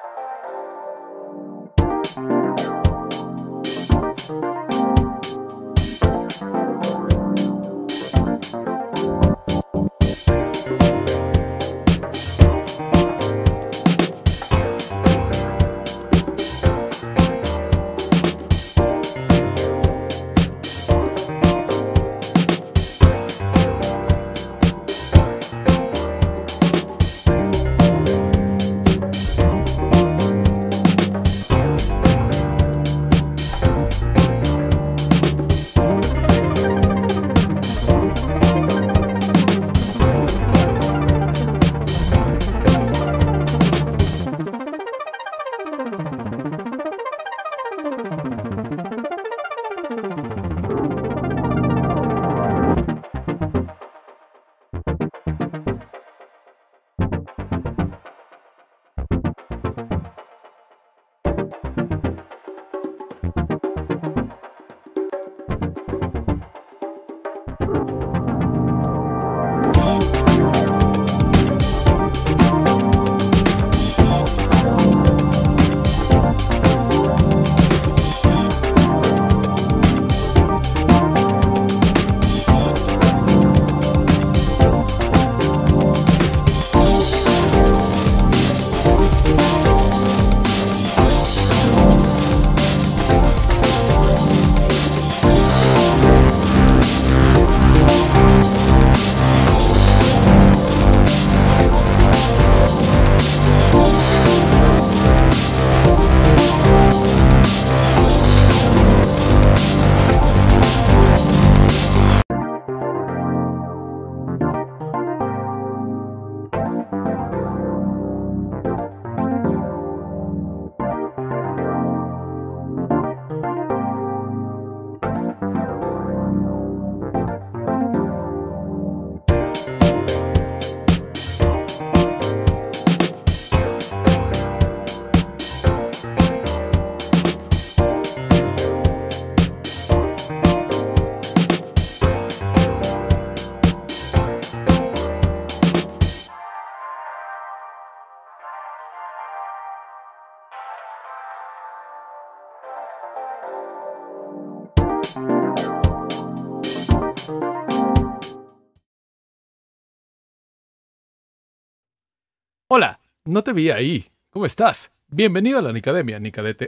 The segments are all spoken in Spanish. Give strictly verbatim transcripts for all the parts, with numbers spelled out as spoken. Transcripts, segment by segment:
Hola, no te vi ahí. ¿Cómo estás? Bienvenido a la Nicademia, Nicadete.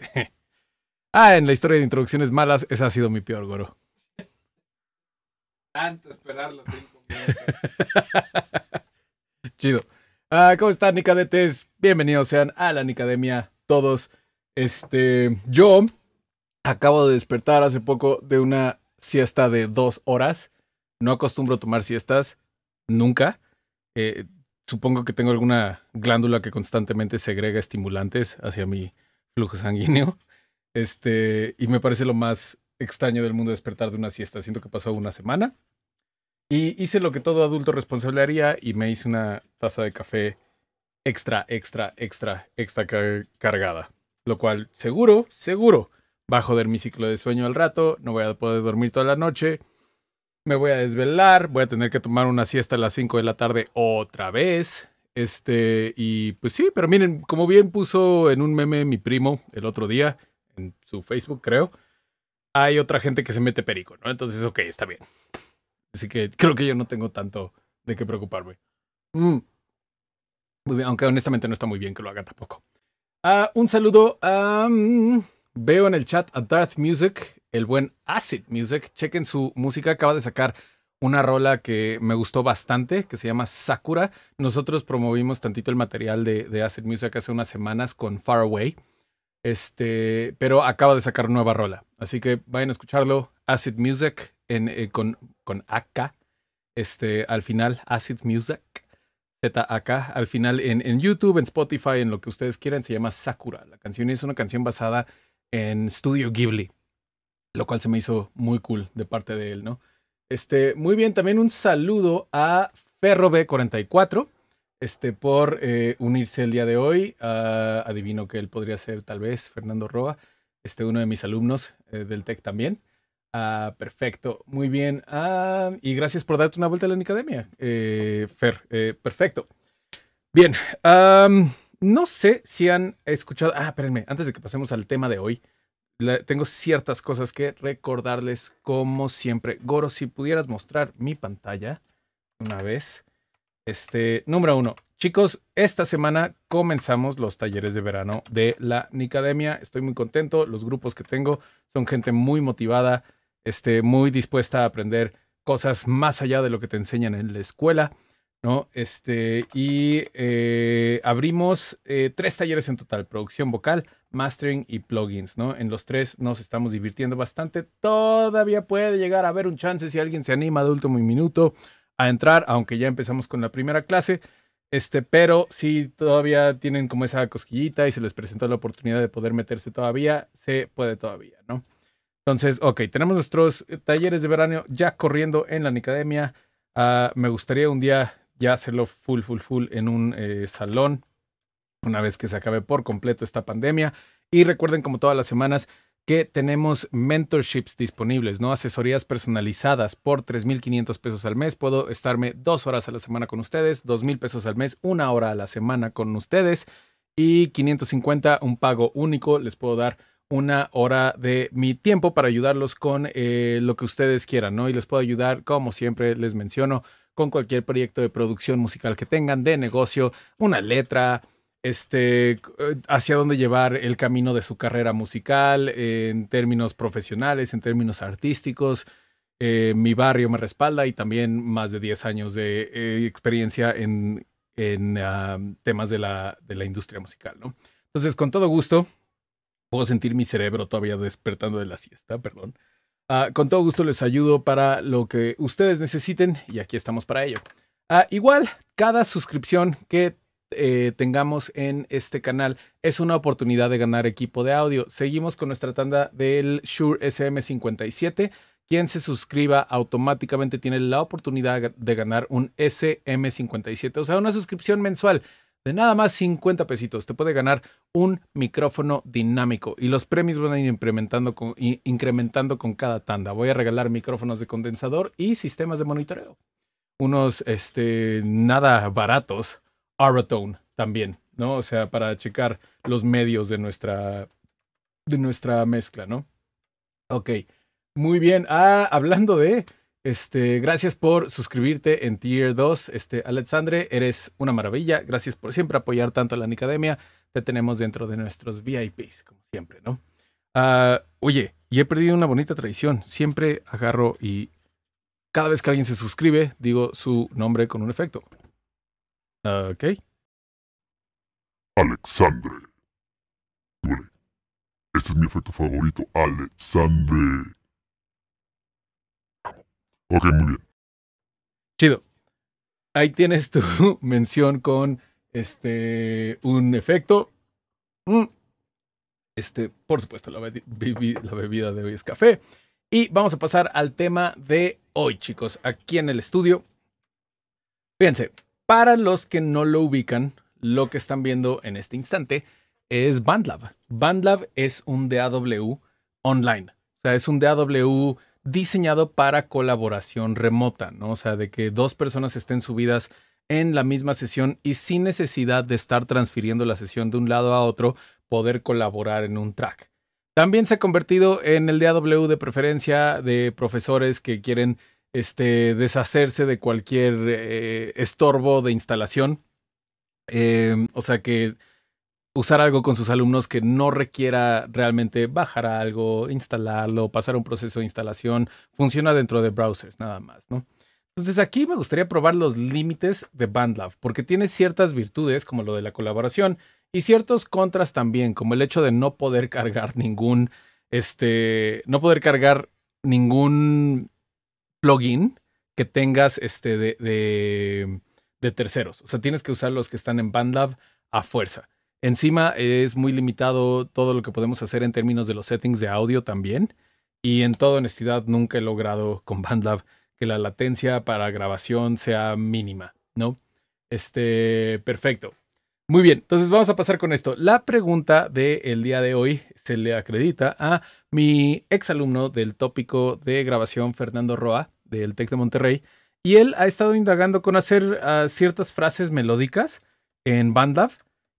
Ah, en la historia de introducciones malas, esa ha sido mi peor, Goro. Tanto esperar los cinco minutos. Chido. Ah, ¿cómo están, Nicadetes? Bienvenidos sean a la Nicademia todos. Este, yo acabo de despertar hace poco de una siesta de dos horas. No acostumbro tomar siestas, nunca. Eh, supongo que tengo alguna glándula que constantemente segrega estimulantes hacia mi flujo sanguíneo. Este, y me parece lo más extraño del mundo despertar de una siesta. Siento que pasó una semana. Y hice lo que todo adulto responsable haría y me hice una taza de café extra, extra, extra, extra car- cargada. Lo cual, seguro, seguro, va a joder mi ciclo de sueño al rato. No voy a poder dormir toda la noche. Me voy a desvelar. Voy a tener que tomar una siesta a las cinco de la tarde otra vez. Este, y pues sí, pero miren, como bien puso en un meme mi primo el otro día, en su Facebook, creo, hay otra gente que se mete perico, ¿no? Entonces, ok, está bien. Así que creo que yo no tengo tanto de qué preocuparme. Mm, muy bien, aunque honestamente no está muy bien que lo haga tampoco. Ah, un saludo a... um, veo en el chat a Darth Music, el buen Acid Music. Chequen su música, acaba de sacar una rola que me gustó bastante, que se llama Sakura. Nosotros promovimos tantito el material de, de Acid Music hace unas semanas con Far Away. Este, pero acaba de sacar nueva rola. Así que vayan a escucharlo. Acid Music en, eh, con, con A K. Este, al final, Acid Music. Z A K. Al final en, en YouTube, en Spotify, en lo que ustedes quieran, se llama Sakura. La canción es una canción basada en Studio Ghibli. Lo cual se me hizo muy cool de parte de él, ¿no? Este, muy bien, también un saludo a Ferro B cuarenta y cuatro. Este, por eh, unirse el día de hoy. Uh, adivino que él podría ser tal vez Fernando Roa, este, uno de mis alumnos eh, del TEC también. Uh, perfecto, muy bien. Uh, y gracias por darte una vuelta a la Nicademia, eh, Fer. Eh, perfecto. Bien, um, no sé si han escuchado... Ah, espérenme, antes de que pasemos al tema de hoy, le- tengo ciertas cosas que recordarles como siempre. Goro, si pudieras mostrar mi pantalla una vez. Este, número uno. Chicos, esta semana comenzamos los talleres de verano de la Nicademia. Estoy muy contento. Los grupos que tengo son gente muy motivada, este, muy dispuesta a aprender cosas más allá de lo que te enseñan en la escuela, ¿no? Este, y eh, abrimos eh, tres talleres en total: producción vocal, mastering y plugins, ¿no? En los tres nos estamos divirtiendo bastante. Todavía puede llegar a haber un chance si alguien se anima de último minuto a entrar, aunque ya empezamos con la primera clase. Este, pero si todavía tienen como esa cosquillita y se les presentó la oportunidad de poder meterse todavía, se puede todavía, ¿no? Entonces, ok, tenemos nuestros talleres de verano ya corriendo en la Nicademia. Uh, me gustaría un día ya hacerlo full, full, full en un eh, salón, una vez que se acabe por completo esta pandemia. Y recuerden, como todas las semanas, que tenemos mentorships disponibles, ¿no? Asesorías personalizadas por tres mil quinientos pesos al mes. Puedo estarme dos horas a la semana con ustedes, dos mil pesos al mes, una hora a la semana con ustedes, y quinientos cincuenta, un pago único. Les puedo dar una hora de mi tiempo para ayudarlos con eh, lo que ustedes quieran, ¿no? Y les puedo ayudar, como siempre les menciono, con cualquier proyecto de producción musical que tengan, de negocio, una letra, este, hacia dónde llevar el camino de su carrera musical, eh, en términos profesionales, en términos artísticos. Eh, mi barrio me respalda y también más de diez años de eh, experiencia en, en uh, temas de la, de la industria musical, ¿no? Entonces, con todo gusto, puedo sentir mi cerebro todavía despertando de la siesta, perdón. Uh, con todo gusto les ayudo para lo que ustedes necesiten y aquí estamos para ello. Uh, igual, cada suscripción que eh, tengamos en este canal es una oportunidad de ganar equipo de audio. Seguimos con nuestra tanda del Shure S M cincuenta y siete. Quien se suscriba automáticamente tiene la oportunidad de ganar un S M cincuenta y siete, o sea, una suscripción mensual de nada más cincuenta pesitos. Te puede ganar un micrófono dinámico y los premios van a ir incrementando con, incrementando con cada tanda. Voy a regalar micrófonos de condensador y sistemas de monitoreo. Unos, este, nada baratos. Aurotone también, ¿no? O sea, para checar los medios de nuestra, de nuestra mezcla, ¿no? Ok, muy bien. Ah, hablando de... Este, gracias por suscribirte en Tier dos. Este, Alexandre, eres una maravilla. Gracias por siempre apoyar tanto a la Nicademia. Te tenemos dentro de nuestros V I Ps, como siempre, ¿no? Uh, oye, y he perdido una bonita tradición. Siempre agarro y cada vez que alguien se suscribe, digo su nombre con un efecto. Uh, ok. Alexandre. Duele. Este es mi efecto favorito, Alexandre. Ok, muy bien. Chido. Ahí tienes tu mención con este un efecto. Mm. Este, por supuesto, la, be la bebida de hoy es café. Y vamos a pasar al tema de hoy, chicos, aquí en el estudio. Fíjense, para los que no lo ubican, lo que están viendo en este instante es BandLab. BandLab es un D A W online. O sea, es un D A W diseñado para colaboración remota, ¿no? O sea, de que dos personas estén subidas en la misma sesión y sin necesidad de estar transfiriendo la sesión de un lado a otro, poder colaborar en un track. También se ha convertido en el D A W de preferencia de profesores que quieren este, deshacerse de cualquier eh, estorbo de instalación. Eh, o sea, que usar algo con sus alumnos que no requiera realmente bajar algo, instalarlo, pasar un proceso de instalación, funciona dentro de browsers nada más, ¿no? Entonces aquí me gustaría probar los límites de BandLab, porque tiene ciertas virtudes como lo de la colaboración y ciertos contras también, como el hecho de no poder cargar ningún, este, no poder cargar ningún plugin que tengas este, de, de, de terceros. O sea, tienes que usar los que están en BandLab a fuerza. Encima es muy limitado todo lo que podemos hacer en términos de los settings de audio también. Y en toda honestidad nunca he logrado con BandLab que la latencia para grabación sea mínima, ¿no? Este, perfecto. Muy bien, entonces vamos a pasar con esto. La pregunta del día de hoy se le acredita a mi exalumno del tópico de grabación, Fernando Roa, del TEC de Monterrey. Y él ha estado indagando con hacer uh, ciertas frases melódicas en BandLab.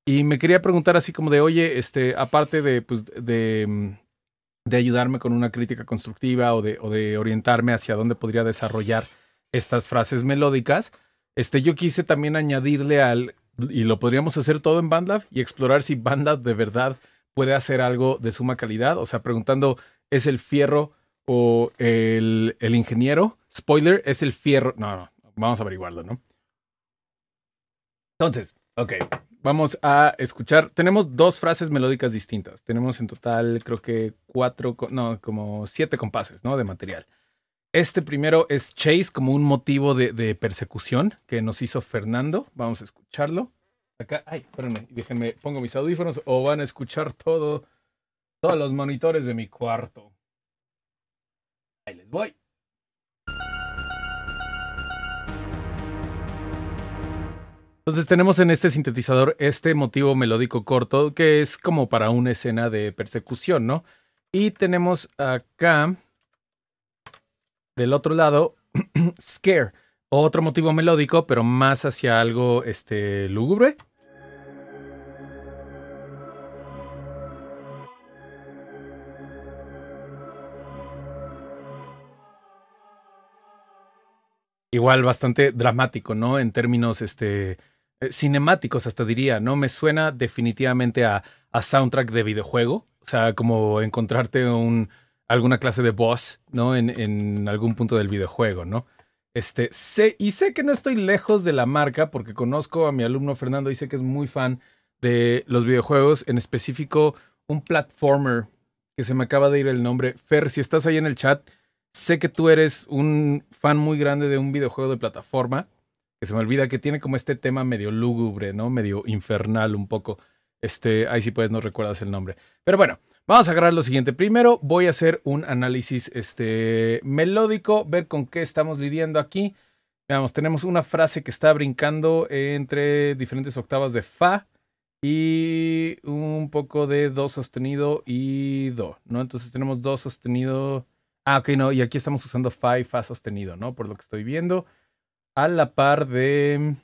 Y me quería preguntar así como de, oye, este, aparte de, pues, de, de ayudarme con una crítica constructiva o de, o de orientarme hacia dónde podría desarrollar estas frases melódicas, este, yo quise también añadirle al, y lo podríamos hacer todo en BandLab y explorar si BandLab de verdad puede hacer algo de suma calidad. O sea, preguntando, ¿es el fierro o el, el ingeniero? Spoiler, es el fierro. No, no, vamos a averiguarlo, ¿no? Entonces, ok, vamos a escuchar. Tenemos dos frases melódicas distintas. Tenemos en total, creo que cuatro, no, como siete compases, ¿no? De material. Este primero es Chase como un motivo de, de persecución que nos hizo Fernando. Vamos a escucharlo. Acá, ay, espérenme, déjenme, pongo mis audífonos o van a escuchar todo, todos los monitores de mi cuarto. Ahí les voy. Entonces tenemos en este sintetizador este motivo melódico corto que es como para una escena de persecución, ¿no? Y tenemos acá, del otro lado, Scare, otro motivo melódico, pero más hacia algo este, lúgubre. Igual bastante dramático, ¿no? En términos este, eh, cinemáticos, hasta diría, ¿no? Me suena definitivamente a, a soundtrack de videojuego. O sea, como encontrarte un, alguna clase de boss, ¿no? En, en algún punto del videojuego, ¿no? Este, sé, y sé que no estoy lejos de la marca porque conozco a mi alumno Fernando y sé que es muy fan de los videojuegos, en específico un platformer que se me acaba de ir el nombre. Fer, si estás ahí en el chat, sé que tú eres un fan muy grande de un videojuego de plataforma, que se me olvida que tiene como este tema medio lúgubre, ¿no? Medio infernal un poco. Este, ahí sí puedes, no recuerdas el nombre. Pero bueno, vamos a agarrar lo siguiente. Primero voy a hacer un análisis este, melódico, ver con qué estamos lidiando aquí. Veamos, tenemos una frase que está brincando entre diferentes octavas de Fa y un poco de Do sostenido y Do, ¿no? Entonces tenemos Do sostenido. Ah, ok, no, y aquí estamos usando Fa y Fa sostenido, ¿no? Por lo que estoy viendo. A la par de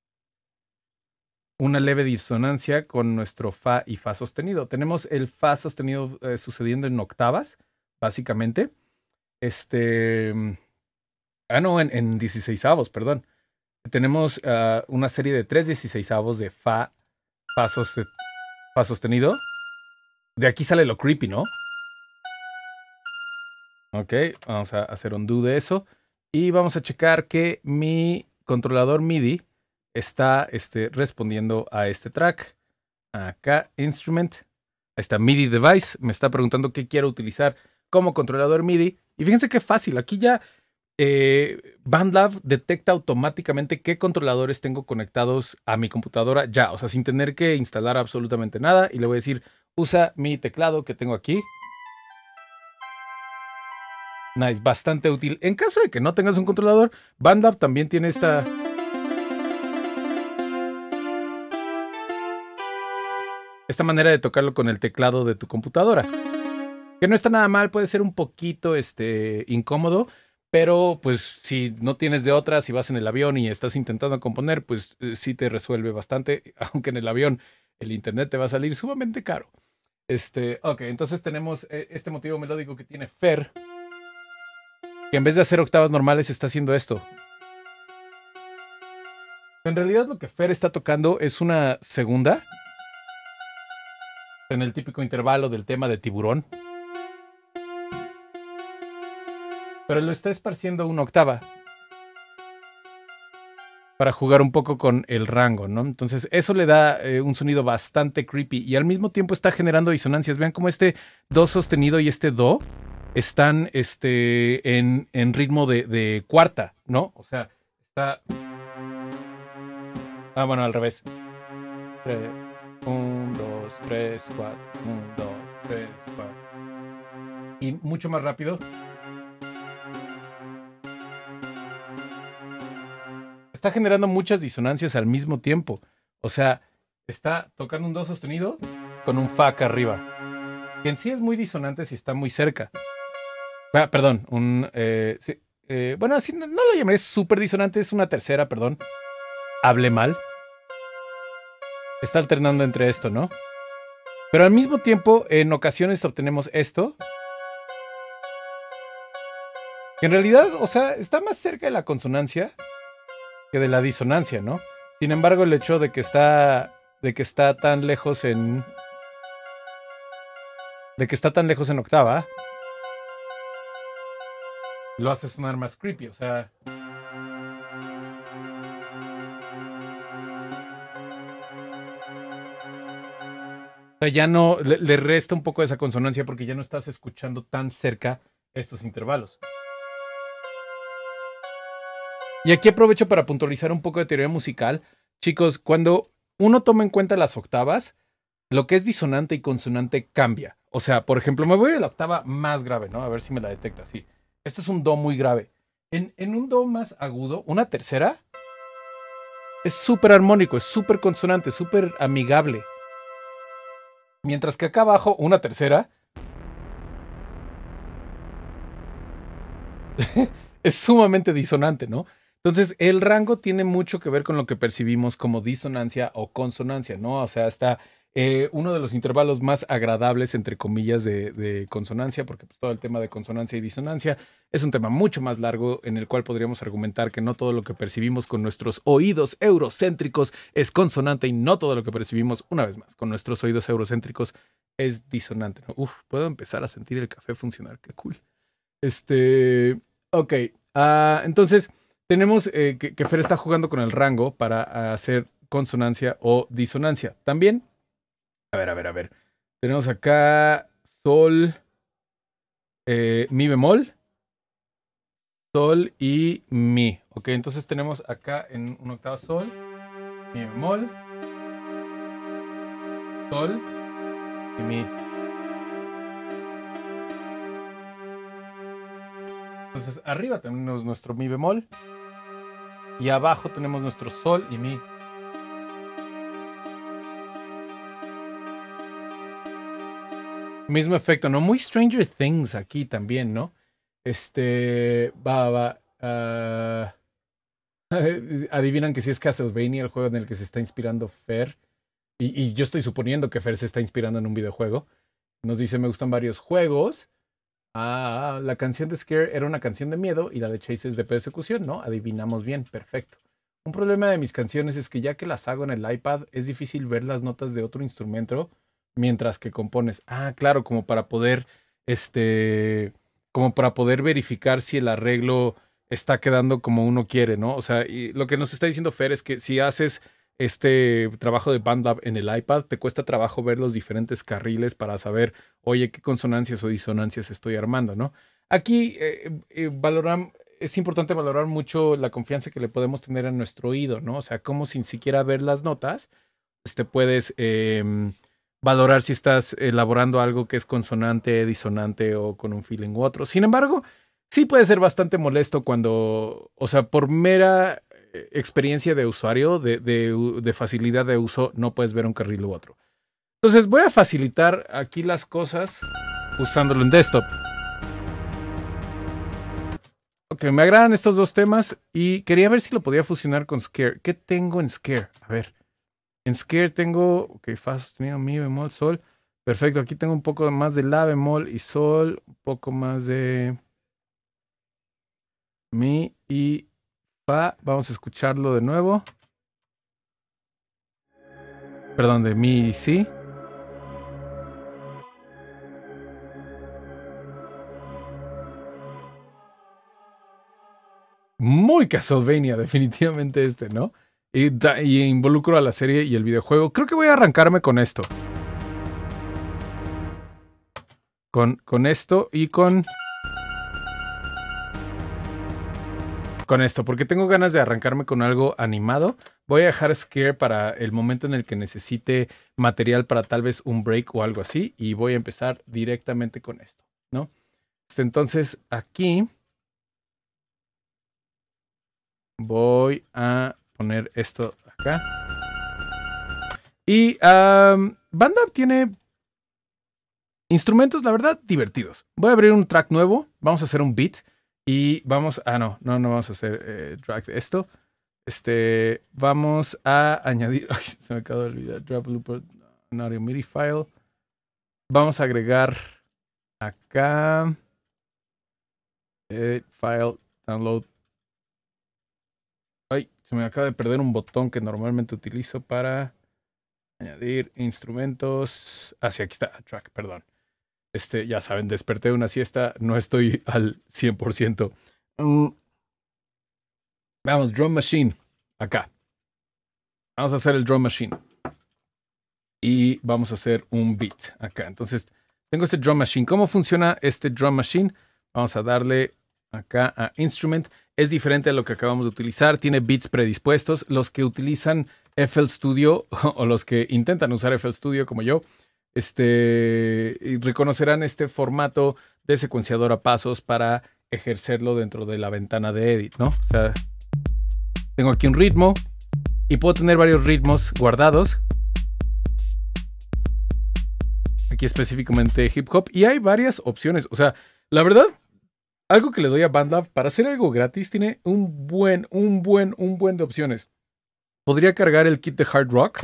una leve disonancia con nuestro Fa y Fa sostenido. Tenemos el Fa sostenido eh, sucediendo en octavas, básicamente. Este. Ah, no, en, en dieciseisavos, perdón. Tenemos uh, una serie de tres dieciseisavos de Fa, fa, soste fa sostenido. De aquí sale lo creepy, ¿no? Ok, vamos a hacer undo de eso. Y vamos a checar que mi controlador MIDI está este, respondiendo a este track. Acá, Instrument. Ahí está, MIDI Device. Me está preguntando qué quiero utilizar como controlador MIDI. Y fíjense qué fácil. Aquí ya eh, BandLab detecta automáticamente qué controladores tengo conectados a mi computadora ya. O sea, sin tener que instalar absolutamente nada. Y le voy a decir, usa mi teclado que tengo aquí. Nice, bastante útil. En caso de que no tengas un controlador, BandLab también tiene esta... Esta manera de tocarlo con el teclado de tu computadora. Que no está nada mal, puede ser un poquito este, incómodo, pero pues si no tienes de otra, si vas en el avión y estás intentando componer, pues eh, sí te resuelve bastante, aunque en el avión el internet te va a salir sumamente caro. Este, ok, entonces tenemos eh, este motivo melódico que tiene Fer, que en vez de hacer octavas normales está haciendo esto. En realidad lo que Fer está tocando es una segunda en el típico intervalo del tema de Tiburón. Pero lo está esparciendo una octava para jugar un poco con el rango, ¿no? Entonces eso le da eh, un sonido bastante creepy y al mismo tiempo está generando disonancias. Vean cómo este Do sostenido y este Do están este, en, en ritmo de, de cuarta, ¿no? O sea, está... Ah, bueno, al revés. Un, dos, tres, cuatro. Un, dos, tres, cuatro. Y mucho más rápido. Está generando muchas disonancias al mismo tiempo. O sea, está tocando un Do sostenido con un Fa acá arriba. Que en sí es muy disonante si está muy cerca. Ah, perdón, un... Eh, sí, eh, bueno, así no, no lo llamaré súper disonante, es una tercera, perdón. Hablé mal. está alternando entre esto, ¿no? Pero al mismo tiempo, en ocasiones obtenemos esto. Que en realidad, o sea, está más cerca de la consonancia que de la disonancia, ¿no? Sin embargo, el hecho de que está, de que está tan lejos en... De que está tan lejos en octava, lo hace sonar más creepy, o sea... O sea, ya no, le, le resta un poco de esa consonancia porque ya no estás escuchando tan cerca estos intervalos. Y aquí aprovecho para puntualizar un poco de teoría musical. Chicos, cuando uno toma en cuenta las octavas, lo que es disonante y consonante cambia. O sea, por ejemplo, me voy a la octava más grave, ¿no? A ver si me la detecta, sí. Esto es un do muy grave. En, en un do más agudo, una tercera, es súper armónico, es súper consonante, súper amigable. Mientras que acá abajo, una tercera es sumamente disonante, ¿no? Entonces, el rango tiene mucho que ver con lo que percibimos como disonancia o consonancia, ¿no? O sea, está eh, uno de los intervalos más agradables, entre comillas, de, de consonancia, porque pues, todo el tema de consonancia y disonancia es un tema mucho más largo en el cual podríamos argumentar que no todo lo que percibimos con nuestros oídos eurocéntricos es consonante y no todo lo que percibimos, una vez más, con nuestros oídos eurocéntricos es disonante, ¿no? Uf, puedo empezar a sentir el café funcionar, qué cool. Este, ok, uh, entonces tenemos eh, que, que Fer está jugando con el rango para hacer consonancia o disonancia. También, a ver, a ver, a ver, tenemos acá sol, eh, mi bemol, sol y mi. Ok, entonces tenemos acá en una octava sol, mi bemol, sol y mi. Entonces arriba tenemos nuestro mi bemol y abajo tenemos nuestro sol y mi. Mismo efecto, ¿no? Muy Stranger Things aquí también, ¿no? Este, va, va. Uh, adivinan que si es Castlevania, el juego en el que se está inspirando Fer. Y, y yo estoy suponiendo que Fer se está inspirando en un videojuego. Nos dice, me gustan varios juegos. Ah, la canción de Scare era una canción de miedo y la de Chase es de persecución, ¿no? Adivinamos bien, perfecto. Un problema de mis canciones es que ya que las hago en el iPad, es difícil ver las notas de otro instrumento mientras que compones. Ah, claro, como para poder, este, como para poder verificar si el arreglo está quedando como uno quiere, ¿no? O sea, y lo que nos está diciendo Fer es que si haces este trabajo de BandLab en el iPad, te cuesta trabajo ver los diferentes carriles para saber, oye, qué consonancias o disonancias estoy armando, ¿no? Aquí eh, eh, valoran, es importante valorar mucho la confianza que le podemos tener a nuestro oído, ¿no? O sea, como sin siquiera ver las notas, pues te puedes eh, valorar si estás elaborando algo que es consonante, disonante o con un feeling u otro. Sin embargo, sí puede ser bastante molesto cuando, o sea, por mera experiencia de usuario, de, de, de facilidad de uso, no puedes ver un carril u otro. Entonces voy a facilitar aquí las cosas usándolo en desktop. Ok, me agradan estos dos temas y quería ver si lo podía fusionar con Scare. ¿Qué tengo en Scare? A ver. En Scare tengo, ok, fa sostenido, mi bemol, sol. Perfecto, aquí tengo un poco más de la bemol y sol, un poco más de mi y fa. Vamos a escucharlo de nuevo. Perdón, de mi y si. Muy Castlevania, definitivamente este, ¿no? Y, y involucro a la serie y el videojuego. Creo que voy a arrancarme con esto. Con, con esto y con... Con esto, porque tengo ganas de arrancarme con algo animado. Voy a dejar Scare para el momento en el que necesite material para tal vez un break o algo así. Y voy a empezar directamente con esto, ¿no? Entonces, aquí... voy a poner esto acá. Y um, BandLab tiene instrumentos, la verdad, divertidos. Voy a abrir un track nuevo. Vamos a hacer un beat. Y vamos... Ah, no, no, no vamos a hacer eh, track de esto. Este, vamos a añadir... Ay, se me acaba de olvidar. Drop loop, an audio M I D I file. Vamos a agregar acá... Edit, file, download. Ay, se me acaba de perder un botón que normalmente utilizo para añadir instrumentos. Ah, sí, aquí está, track, perdón. Este, ya saben, desperté una siesta, no estoy al cien por ciento. Mm. Vamos, drum machine, acá. Vamos a hacer el drum machine. Y vamos a hacer un beat acá. Entonces, tengo este drum machine. ¿Cómo funciona este drum machine? Vamos a darle acá a instrument. Es diferente a lo que acabamos de utilizar. Tiene beats predispuestos. Los que utilizan F L Studio o los que intentan usar F L Studio como yo, este, reconocerán este formato de secuenciador a pasos para ejercerlo dentro de la ventana de edit, ¿no? O sea, tengo aquí un ritmo y puedo tener varios ritmos guardados. Aquí específicamente hip hop. Y hay varias opciones. O sea, la verdad, algo que le doy a BandLab para hacer algo gratis tiene un buen, un buen, un buen de opciones. Podría cargar el kit de Hard Rock.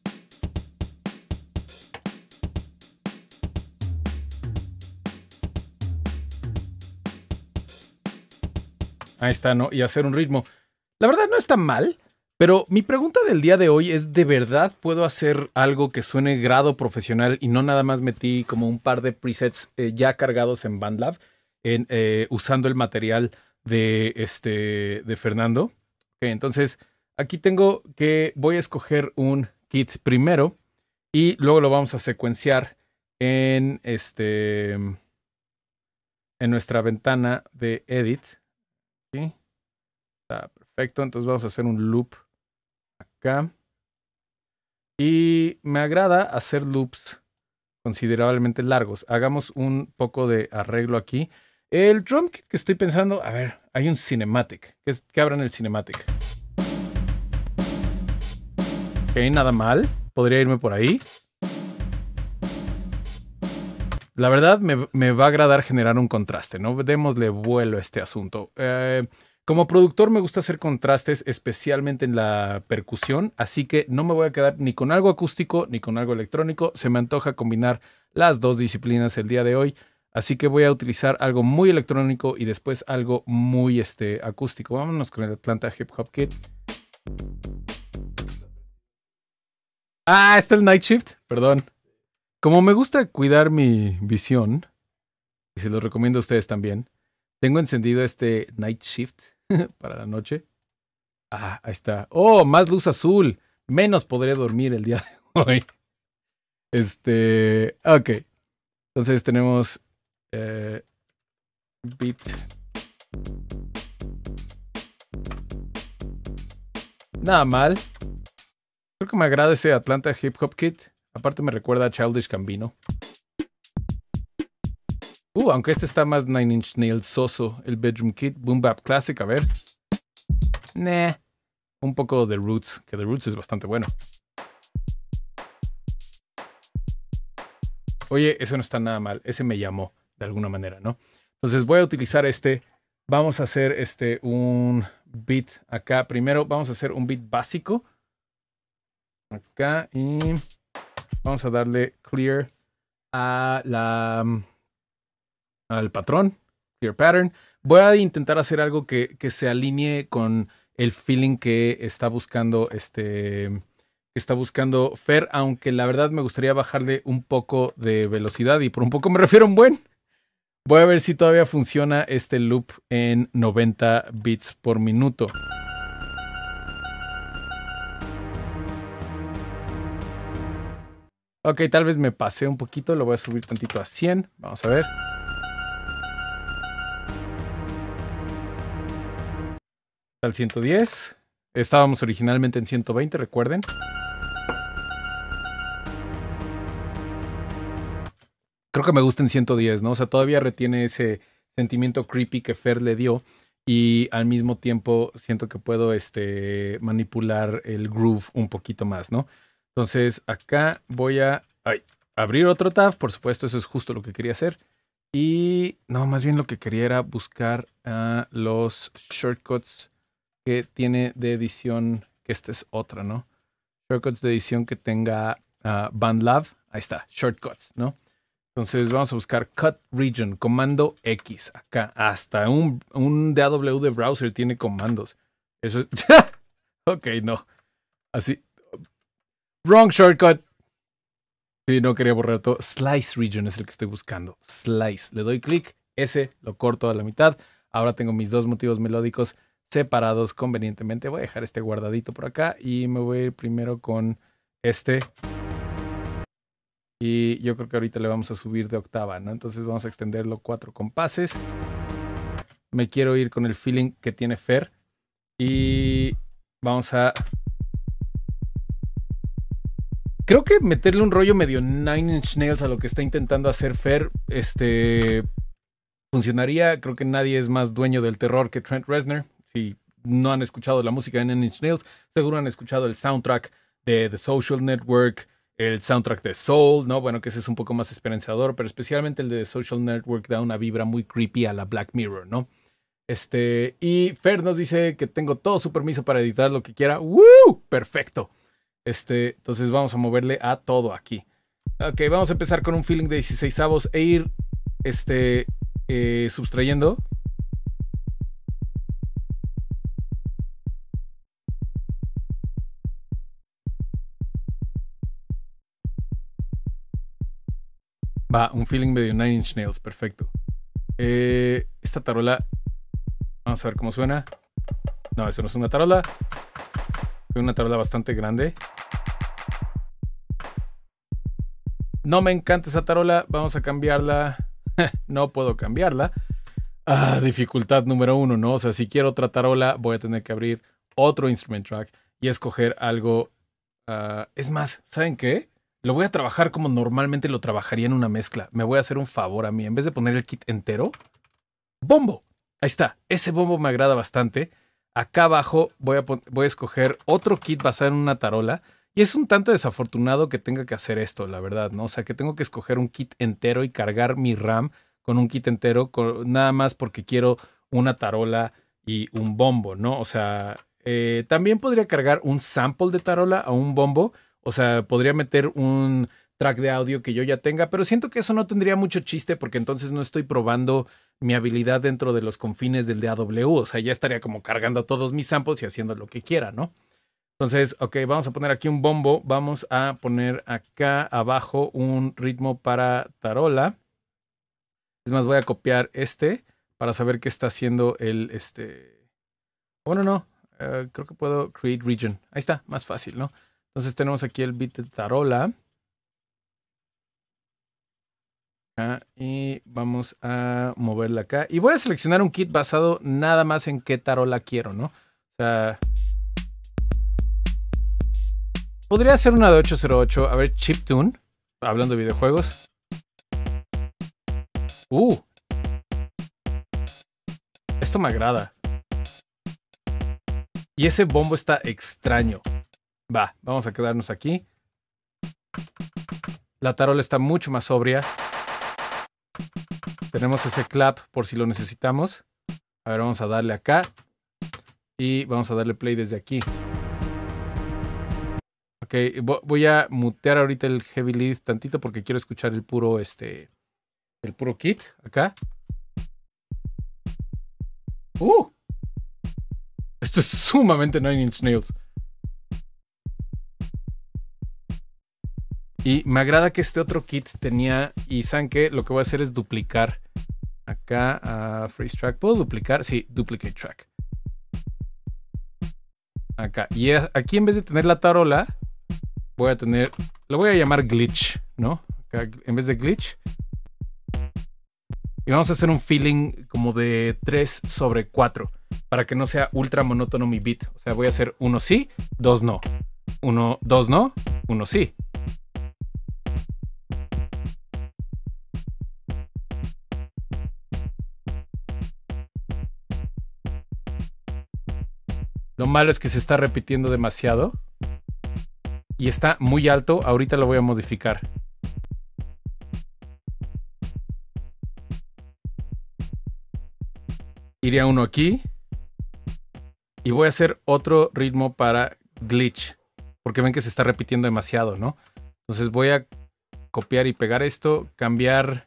Ahí está, ¿no? Y hacer un ritmo. La verdad no está mal, pero mi pregunta del día de hoy es, ¿de verdad puedo hacer algo que suene grado profesional y no nada más metí como un par de presets eh, ya cargados en BandLab, en, eh, usando el material de, este, de Fernando? Okay, entonces, aquí tengo que voy a escoger un kit primero y luego lo vamos a secuenciar en, este, en nuestra ventana de edit. ¿Sí? Está perfecto. Entonces vamos a hacer un loop acá. Y me agrada hacer loops considerablemente largos. Hagamos un poco de arreglo aquí. El drum kit que estoy pensando, a ver, hay un cinematic. Que, es, que abran el cinematic. Ok, nada mal. Podría irme por ahí. La verdad me, me va a agradar generar un contraste, ¿no? Démosle vuelo a este asunto. Eh, como productor me gusta hacer contrastes, especialmente en la percusión, así que no me voy a quedar ni con algo acústico ni con algo electrónico. Se me antoja combinar las dos disciplinas el día de hoy, así que voy a utilizar algo muy electrónico y después algo muy este, acústico. Vámonos con el Atlanta Hip Hop Kit. Ah, está el Night Shift, perdón. Como me gusta cuidar mi visión, y se lo recomiendo a ustedes también, tengo encendido este Night Shift para la noche. Ah, ahí está. ¡Oh, más luz azul! Menos podré dormir el día de hoy. Este, ok. Entonces tenemos eh, beat. Nada mal. Creo que me agrada ese Atlanta Hip Hop Kit. Aparte me recuerda a Childish Gambino. Uh, aunque este está más Nine Inch Nails soso. El Bedroom Kit, Boom Bap Classic, a ver. Nah. Un poco de Roots, que The Roots es bastante bueno. Oye, eso no está nada mal. Ese me llamó de alguna manera, ¿no? Entonces voy a utilizar este. Vamos a hacer este un beat acá. Primero vamos a hacer un beat básico. Acá y vamos a darle clear a la, al patrón. Clear pattern. Voy a intentar hacer algo que, que se alinee con el feeling que está buscando este... que está buscando Fer, aunque la verdad me gustaría bajarle un poco de velocidad y por un poco me refiero a un buen. Voy a ver si todavía funciona este loop en noventa bits por minuto. Ok, tal vez me pasé un poquito, lo voy a subir tantito a cien. Vamos a ver. Al ciento diez. Estábamos originalmente en ciento veinte, recuerden. Creo que me gusta en ciento diez, ¿no? O sea, todavía retiene ese sentimiento creepy que Fer le dio y al mismo tiempo siento que puedo este, manipular el groove un poquito más, ¿no? Entonces acá voy a ay, abrir otro tab, por supuesto, eso es justo lo que quería hacer. Y no, más bien lo que quería era buscar uh, los shortcuts que tiene de edición, que esta es otra, ¿no? Shortcuts de edición que tenga uh, BandLab. Ahí está, shortcuts, ¿no? Entonces vamos a buscar Cut Region, comando X, acá. Hasta un, un D A W de browser tiene comandos. Eso es... ok, no. Así. Wrong shortcut. Sí, no quería borrar todo. Slice Region es el que estoy buscando. Slice. Le doy clic, ese lo corto a la mitad. Ahora tengo mis dos motivos melódicos separados convenientemente. Voy a dejar este guardadito por acá y me voy a ir primero con este. Y yo creo que ahorita le vamos a subir de octava, ¿no? Entonces vamos a extenderlo cuatro compases. Me quiero ir con el feeling que tiene Fer. Y vamos a... Creo que meterle un rollo medio Nine Inch Nails a lo que está intentando hacer Fer, este... funcionaría. Creo que nadie es más dueño del terror que Trent Reznor. Si no han escuchado la música de Nine Inch Nails, seguro han escuchado el soundtrack de The Social Network, el soundtrack de Soul, ¿no? Bueno, que ese es un poco más esperanzador, pero especialmente el de The Social Network da una vibra muy creepy a la Black Mirror, ¿no? Este, y Fer nos dice que tengo todo su permiso para editar lo que quiera. ¡Woo! Perfecto. Este, entonces vamos a moverle a todo aquí. Ok, vamos a empezar con un feeling de dieciseisavos e ir, este, eh, sustrayendo. Va, un feeling medio Nine Inch Nails, perfecto. Eh, esta tarola, vamos a ver cómo suena. No, eso no es una tarola. Es una tarola bastante grande. No me encanta esa tarola, vamos a cambiarla. No puedo cambiarla. Ah, dificultad número uno, ¿no? O sea, si quiero otra tarola, voy a tener que abrir otro instrument track y escoger algo. Uh, es más, ¿saben qué? Lo voy a trabajar como normalmente lo trabajaría en una mezcla. Me voy a hacer un favor a mí. En vez de poner el kit entero, bombo. Ahí está. Ese bombo me agrada bastante. Acá abajo voy a, voy a escoger otro kit basado en una tarola. Y es un tanto desafortunado que tenga que hacer esto, la verdad, ¿no? O sea, que tengo que escoger un kit entero y cargar mi RAM con un kit entero, con, nada más porque quiero una tarola y un bombo, ¿no? O sea, eh, también podría cargar un sample de tarola a un bombo. O sea, podría meter un track de audio que yo ya tenga, pero siento que eso no tendría mucho chiste porque entonces no estoy probando mi habilidad dentro de los confines del D A W. O sea, ya estaría como cargando todos mis samples y haciendo lo que quiera, ¿no? Entonces, ok, vamos a poner aquí un bombo. Vamos a poner acá abajo un ritmo para tarola. Es más, voy a copiar este para saber qué está haciendo el... este. Bueno, no. Uh, creo que puedo create region. Ahí está, más fácil, ¿no? Entonces tenemos aquí el beat de tarola. Ah, y vamos a moverla acá. Y voy a seleccionar un kit basado nada más en qué tarola quiero, ¿no? O sea... podría ser una de ocho cero ocho. A ver, chiptune. Hablando de videojuegos. Uh. Esto me agrada. Y ese bombo está extraño. Va, vamos a quedarnos aquí. La tarola está mucho más sobria. Tenemos ese clap por si lo necesitamos. A ver, vamos a darle acá. Y vamos a darle play desde aquí. Ok, voy a mutear ahorita el heavy lead tantito porque quiero escuchar el puro, este, el puro kit acá. ¡Uh! Esto es sumamente Nine Inch Nails. Y me agrada que este otro kit tenía, y ¿saben qué? Lo que voy a hacer es duplicar acá a uh, Freeze Track. ¿Puedo duplicar? Sí, Duplicate Track. Acá. Y aquí en vez de tener la tarola, voy a tener, lo voy a llamar glitch, ¿no? Acá, en vez de glitch. Y vamos a hacer un feeling como de tres sobre cuatro. Para que no sea ultra monótono mi beat. O sea, voy a hacer uno sí, dos no. Uno, dos no, uno sí. Lo malo es que se está repitiendo demasiado. Y está muy alto. Ahorita lo voy a modificar. Iría uno aquí. Y voy a hacer otro ritmo para glitch. Porque ven que se está repitiendo demasiado, ¿no? Entonces voy a copiar y pegar esto. Cambiar.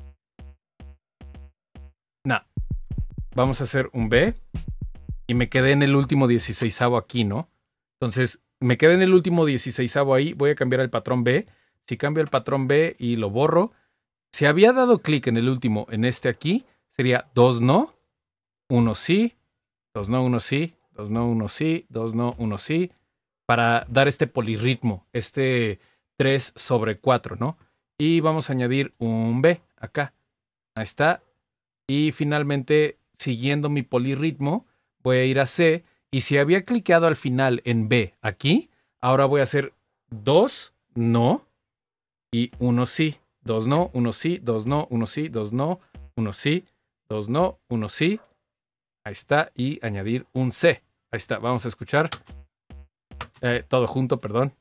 Nah. Vamos a hacer un B. Y me quedé en el último dieciseisavo aquí, ¿no? Entonces me quedé en el último dieciseisavo ahí. Voy a cambiar el patrón B. Si cambio el patrón B y lo borro. Si había dado clic en el último, en este aquí, sería dos no, uno sí, dos no, uno sí, dos no, uno sí, dos no, uno sí, para dar este polirritmo, este tres sobre cuatro, ¿no? Y vamos a añadir un B acá. Ahí está. Y finalmente, siguiendo mi polirritmo, voy a ir a C. Y si había cliqueado al final en B aquí, ahora voy a hacer dos no y uno sí. Dos no, uno sí, dos no, uno sí, dos no, uno sí, dos no, uno sí. Ahí está. Y añadir un C. Ahí está. Vamos a escuchar. Eh, todo junto, perdón.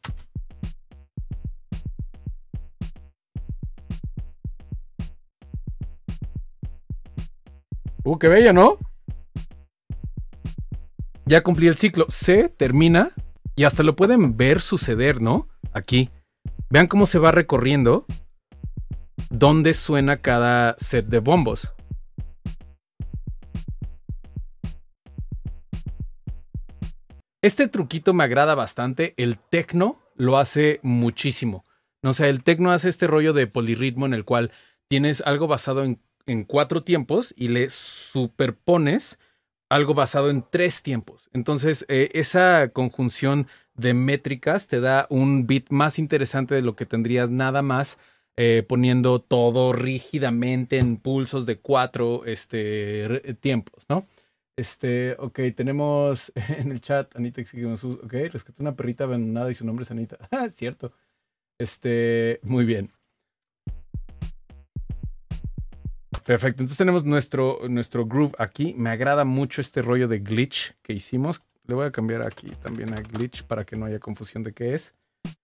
Uh, qué bello, ¿no? Ya cumplí el ciclo. C termina y hasta lo pueden ver suceder, ¿no? Aquí. Vean cómo se va recorriendo. Dónde suena cada set de bombos. Este truquito me agrada bastante. El tecno lo hace muchísimo. No sé, el tecno hace este rollo de polirritmo en el cual tienes algo basado en, en cuatro tiempos y le superpones algo basado en tres tiempos. Entonces, eh, esa conjunción de métricas te da un beat más interesante de lo que tendrías nada más eh, poniendo todo rígidamente en pulsos de cuatro este, tiempos, ¿no? Este, ok, tenemos en el chat Anita exigimos, ok, rescató una perrita abandonada y su nombre es Anita. Ah, cierto. Este, muy bien. Perfecto, entonces tenemos nuestro, nuestro groove aquí. Me agrada mucho este rollo de glitch que hicimos. Le voy a cambiar aquí también a glitch para que no haya confusión de qué es.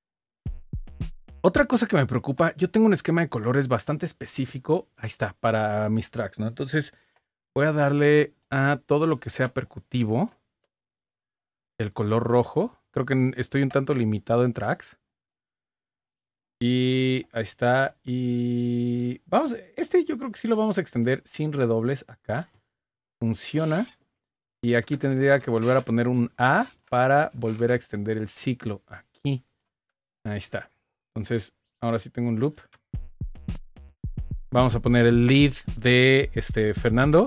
Otra cosa que me preocupa, yo tengo un esquema de colores bastante específico. Ahí está, para mis tracks, ¿no? Entonces voy a darle a todo lo que sea percutivo el color rojo. Creo que estoy un tanto limitado en tracks. Y ahí está. Y vamos, este yo creo que sí lo vamos a extender sin redobles acá. Funciona. Y aquí tendría que volver a poner un A para volver a extender el ciclo aquí. Ahí está. Entonces, ahora sí tengo un loop. Vamos a poner el lead de este Fernando.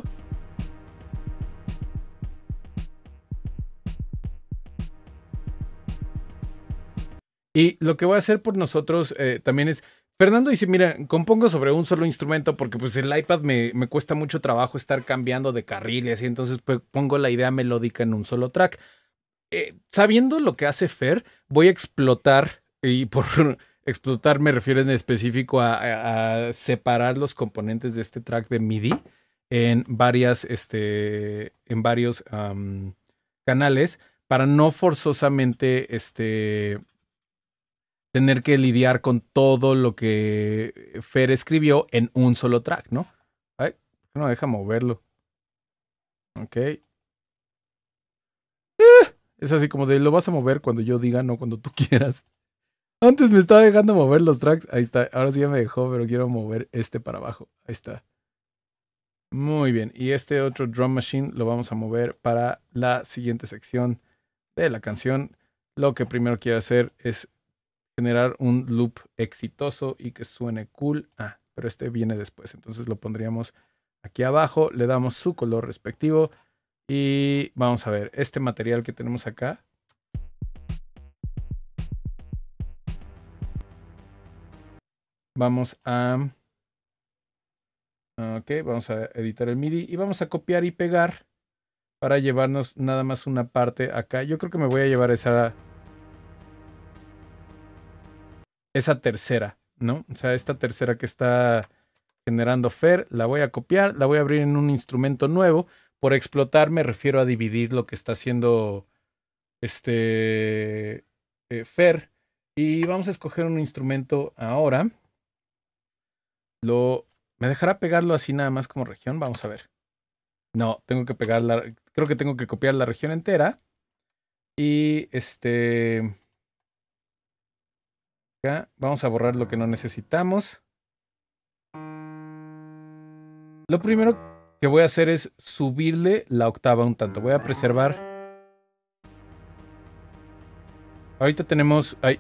Y lo que voy a hacer por nosotros eh, también es... Fernando dice, mira, compongo sobre un solo instrumento porque pues el iPad me, me cuesta mucho trabajo estar cambiando de carril y así, entonces pues, pongo la idea melódica en un solo track. Eh, sabiendo lo que hace Fer, voy a explotar, y por explotar me refiero en específico a, a, a separar los componentes de este track de MIDI en varias, este, en varios um, canales para no forzosamente, este... tener que lidiar con todo lo que Fer escribió en un solo track, ¿no? Ay, no deja moverlo. Ok. Eh, es así como de lo vas a mover cuando yo diga, no cuando tú quieras. Antes me estaba dejando mover los tracks. Ahí está. Ahora sí ya me dejó, pero quiero mover este para abajo. Ahí está. Muy bien. Y este otro drum machine lo vamos a mover para la siguiente sección de la canción. Lo que primero quiero hacer es generar un loop exitoso y que suene cool. Ah, pero este viene después. Entonces lo pondríamos aquí abajo. Le damos su color respectivo. Y vamos a ver este material que tenemos acá. Vamos a... Ok, vamos a editar el MIDI y vamos a copiar y pegar para llevarnos nada más una parte acá. Yo creo que me voy a llevar esa... esa tercera, ¿no? O sea, esta tercera que está generando Fer, la voy a copiar, la voy a abrir en un instrumento nuevo. Por explotar me refiero a dividir lo que está haciendo este eh, Fer. Y vamos a escoger un instrumento ahora. Lo, ¿Me dejará pegarlo así nada más como región? Vamos a ver. No, tengo que pegar la... Creo que tengo que copiar la región entera. Y este... Acá vamos a borrar lo que no necesitamos. Lo primero que voy a hacer es subirle la octava un tanto. Voy a preservar. Ahorita tenemos... Ay.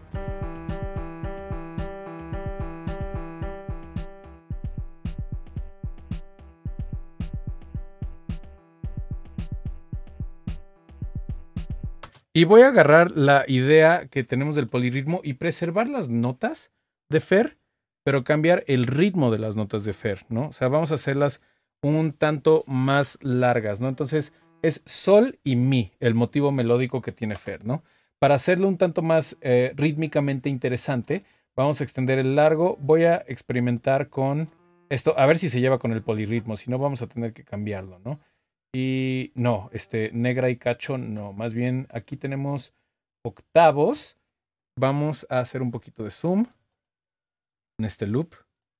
Y voy a agarrar la idea que tenemos del polirritmo y preservar las notas de Fer, pero cambiar el ritmo de las notas de Fer, ¿no? O sea, vamos a hacerlas un tanto más largas, ¿no? Entonces es sol y mi, el motivo melódico que tiene Fer, ¿no? Para hacerlo un tanto más eh, rítmicamente interesante, vamos a extender el largo. Voy a experimentar con esto, a ver si se lleva con el polirritmo, si no vamos a tener que cambiarlo, ¿no? Y no, este, negra y cacho, no. Más bien, aquí tenemos octavos. Vamos a hacer un poquito de zoom en este loop.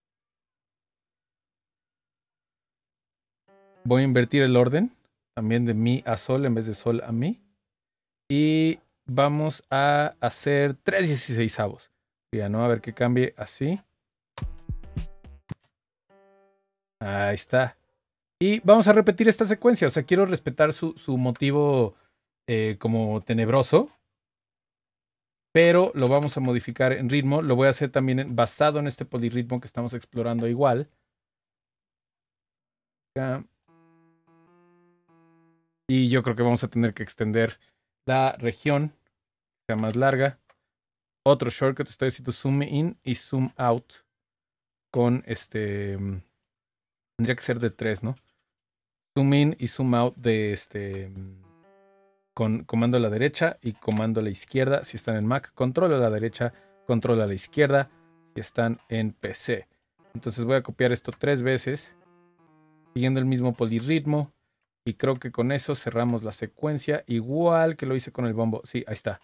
Voy a invertir el orden, también de mi a sol en vez de sol a mi. Y vamos a hacer tres dieciseisavos. Ya, ¿no? A ver que cambie así. Ahí está. Y vamos a repetir esta secuencia. O sea, quiero respetar su, su motivo eh, como tenebroso. Pero lo vamos a modificar en ritmo. Lo voy a hacer también basado en este polirritmo que estamos explorando igual. Acá. Y yo creo que vamos a tener que extender la región, que sea más larga. Otro shortcut, estoy haciendo zoom in y zoom out. Con este... Tendría que ser de tres, ¿no? Zoom in y zoom out de este... Con comando a la derecha y comando a la izquierda. Si están en Mac, control a la derecha, control a la izquierda. Si están en P C. Entonces voy a copiar esto tres veces. Siguiendo el mismo polirritmo. Y creo que con eso cerramos la secuencia. Igual que lo hice con el bombo. Sí, ahí está.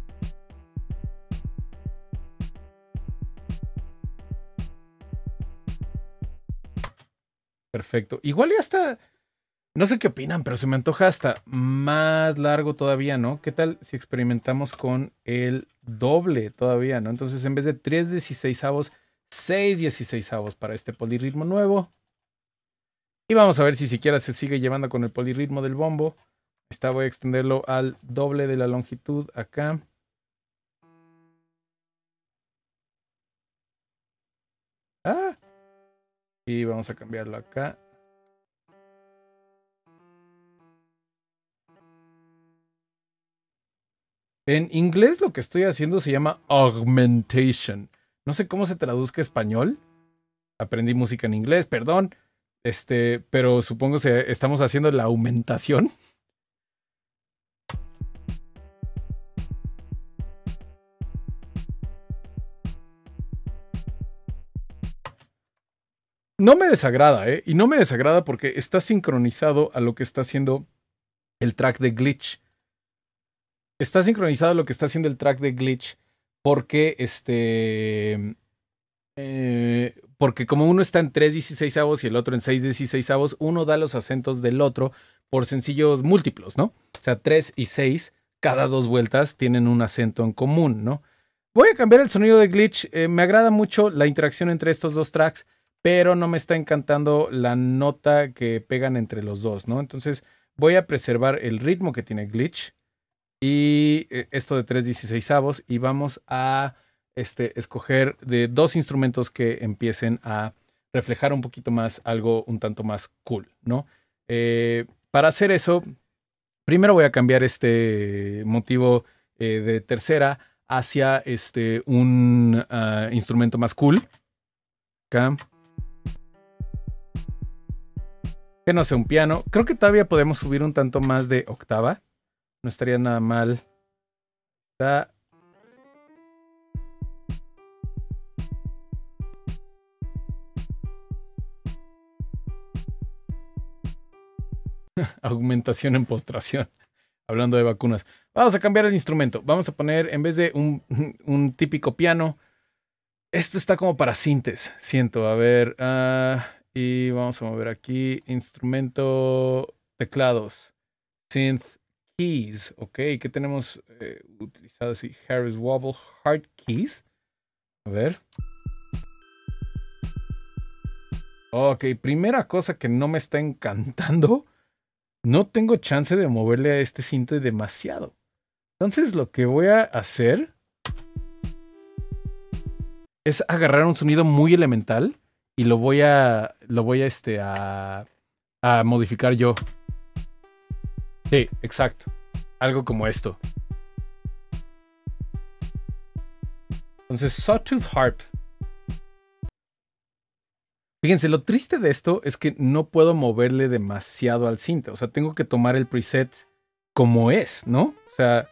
Perfecto. Igual ya está... No sé qué opinan, pero se me antoja hasta más largo todavía, ¿no? ¿Qué tal si experimentamos con el doble todavía, ¿no? Entonces, en vez de tres dieciseisavos, seis dieciseisavos para este polirritmo nuevo. Y vamos a ver si siquiera se sigue llevando con el polirritmo del bombo. Esta voy a extenderlo al doble de la longitud acá. Ah. Y vamos a cambiarlo acá. En inglés lo que estoy haciendo se llama augmentation. No sé cómo se traduzca a español. Aprendí música en inglés, perdón. Este, pero supongo que estamos haciendo la aumentación. No me desagrada, ¿eh? Y no me desagrada porque está sincronizado a lo que está haciendo el track de Glitch. Está sincronizado a lo que está haciendo el track de Glitch porque este... Eh, porque como uno está en tres dieciseisavos y el otro en seis dieciseisavos, uno da los acentos del otro por sencillos múltiplos, ¿no? O sea, tres y seis, cada dos vueltas tienen un acento en común, ¿no? Voy a cambiar el sonido de Glitch. Eh, me agrada mucho la interacción entre estos dos tracks, pero no me está encantando la nota que pegan entre los dos, ¿no? Entonces voy a preservar el ritmo que tiene Glitch y eh, esto de tres dieciseisavos y vamos a... Este, escoger de dos instrumentos que empiecen a reflejar un poquito más algo un tanto más cool, ¿no? Eh, para hacer eso, primero voy a cambiar este motivo eh, de tercera hacia este, un uh, instrumento más cool. Acá. Que no sea un piano. Creo que todavía podemos subir un tanto más de octava. No estaría nada mal. Está... Augmentación en postración. Hablando de vacunas. Vamos a cambiar el instrumento. Vamos a poner, en vez de un, un típico piano, esto está como para sintes, siento. A ver, uh, y vamos a mover aquí. Instrumento teclados. Synth keys. Ok, ¿qué tenemos eh, utilizado así? Harris Wobble Hard Keys. A ver. Ok, primera cosa que no me está encantando. No tengo chance de moverle a este cinto demasiado. Entonces lo que voy a hacer es agarrar un sonido muy elemental y lo voy a lo voy a este a, a modificar yo. Sí, exacto. Algo como esto. Entonces, Sawtooth Harp. Fíjense, lo triste de esto es que no puedo moverle demasiado al cinto. O sea, tengo que tomar el preset como es, ¿no? O sea,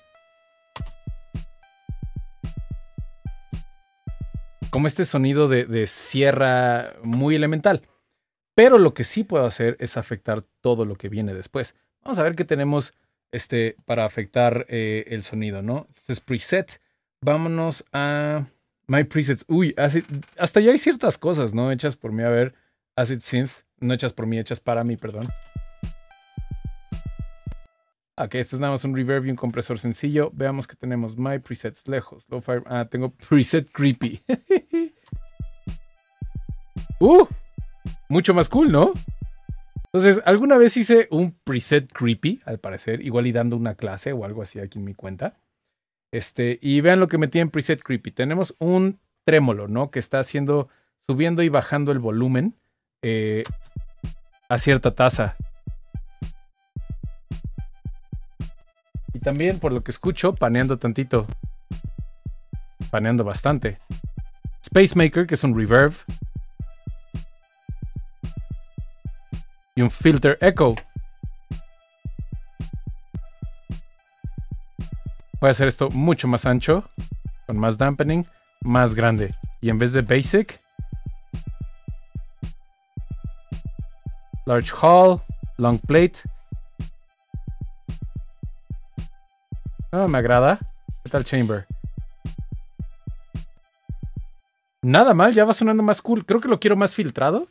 como este sonido de, de sierra muy elemental. Pero lo que sí puedo hacer es afectar todo lo que viene después. Vamos a ver qué tenemos este, para afectar eh, el sonido, ¿no? Entonces, preset. Vámonos a My Presets. Uy, acid, hasta ya hay ciertas cosas, ¿no? Hechas por mí. A ver, Acid Synth. No hechas por mí, hechas para mí, perdón. Ok, esto es nada más un reverb y un compresor sencillo. Veamos que tenemos My Presets lejos. Low fire. Ah, tengo Preset Creepy. uh, mucho más cool, ¿no? Entonces, alguna vez hice un preset creepy, al parecer, igual y dando una clase o algo así aquí en mi cuenta. Este, y vean lo que metí en preset creepy. Tenemos un trémolo, ¿no? Que está haciendo, subiendo y bajando el volumen eh, a cierta tasa. Y también, por lo que escucho, paneando tantito. Paneando bastante. Spacemaker, que es un reverb. Y un filter echo. Voy a hacer esto mucho más ancho, con más dampening, más grande. Y en vez de basic, large hall, long plate. Ah, me agrada. ¿Qué tal chamber? Nada mal, ya va sonando más cool. Creo que lo quiero más filtrado.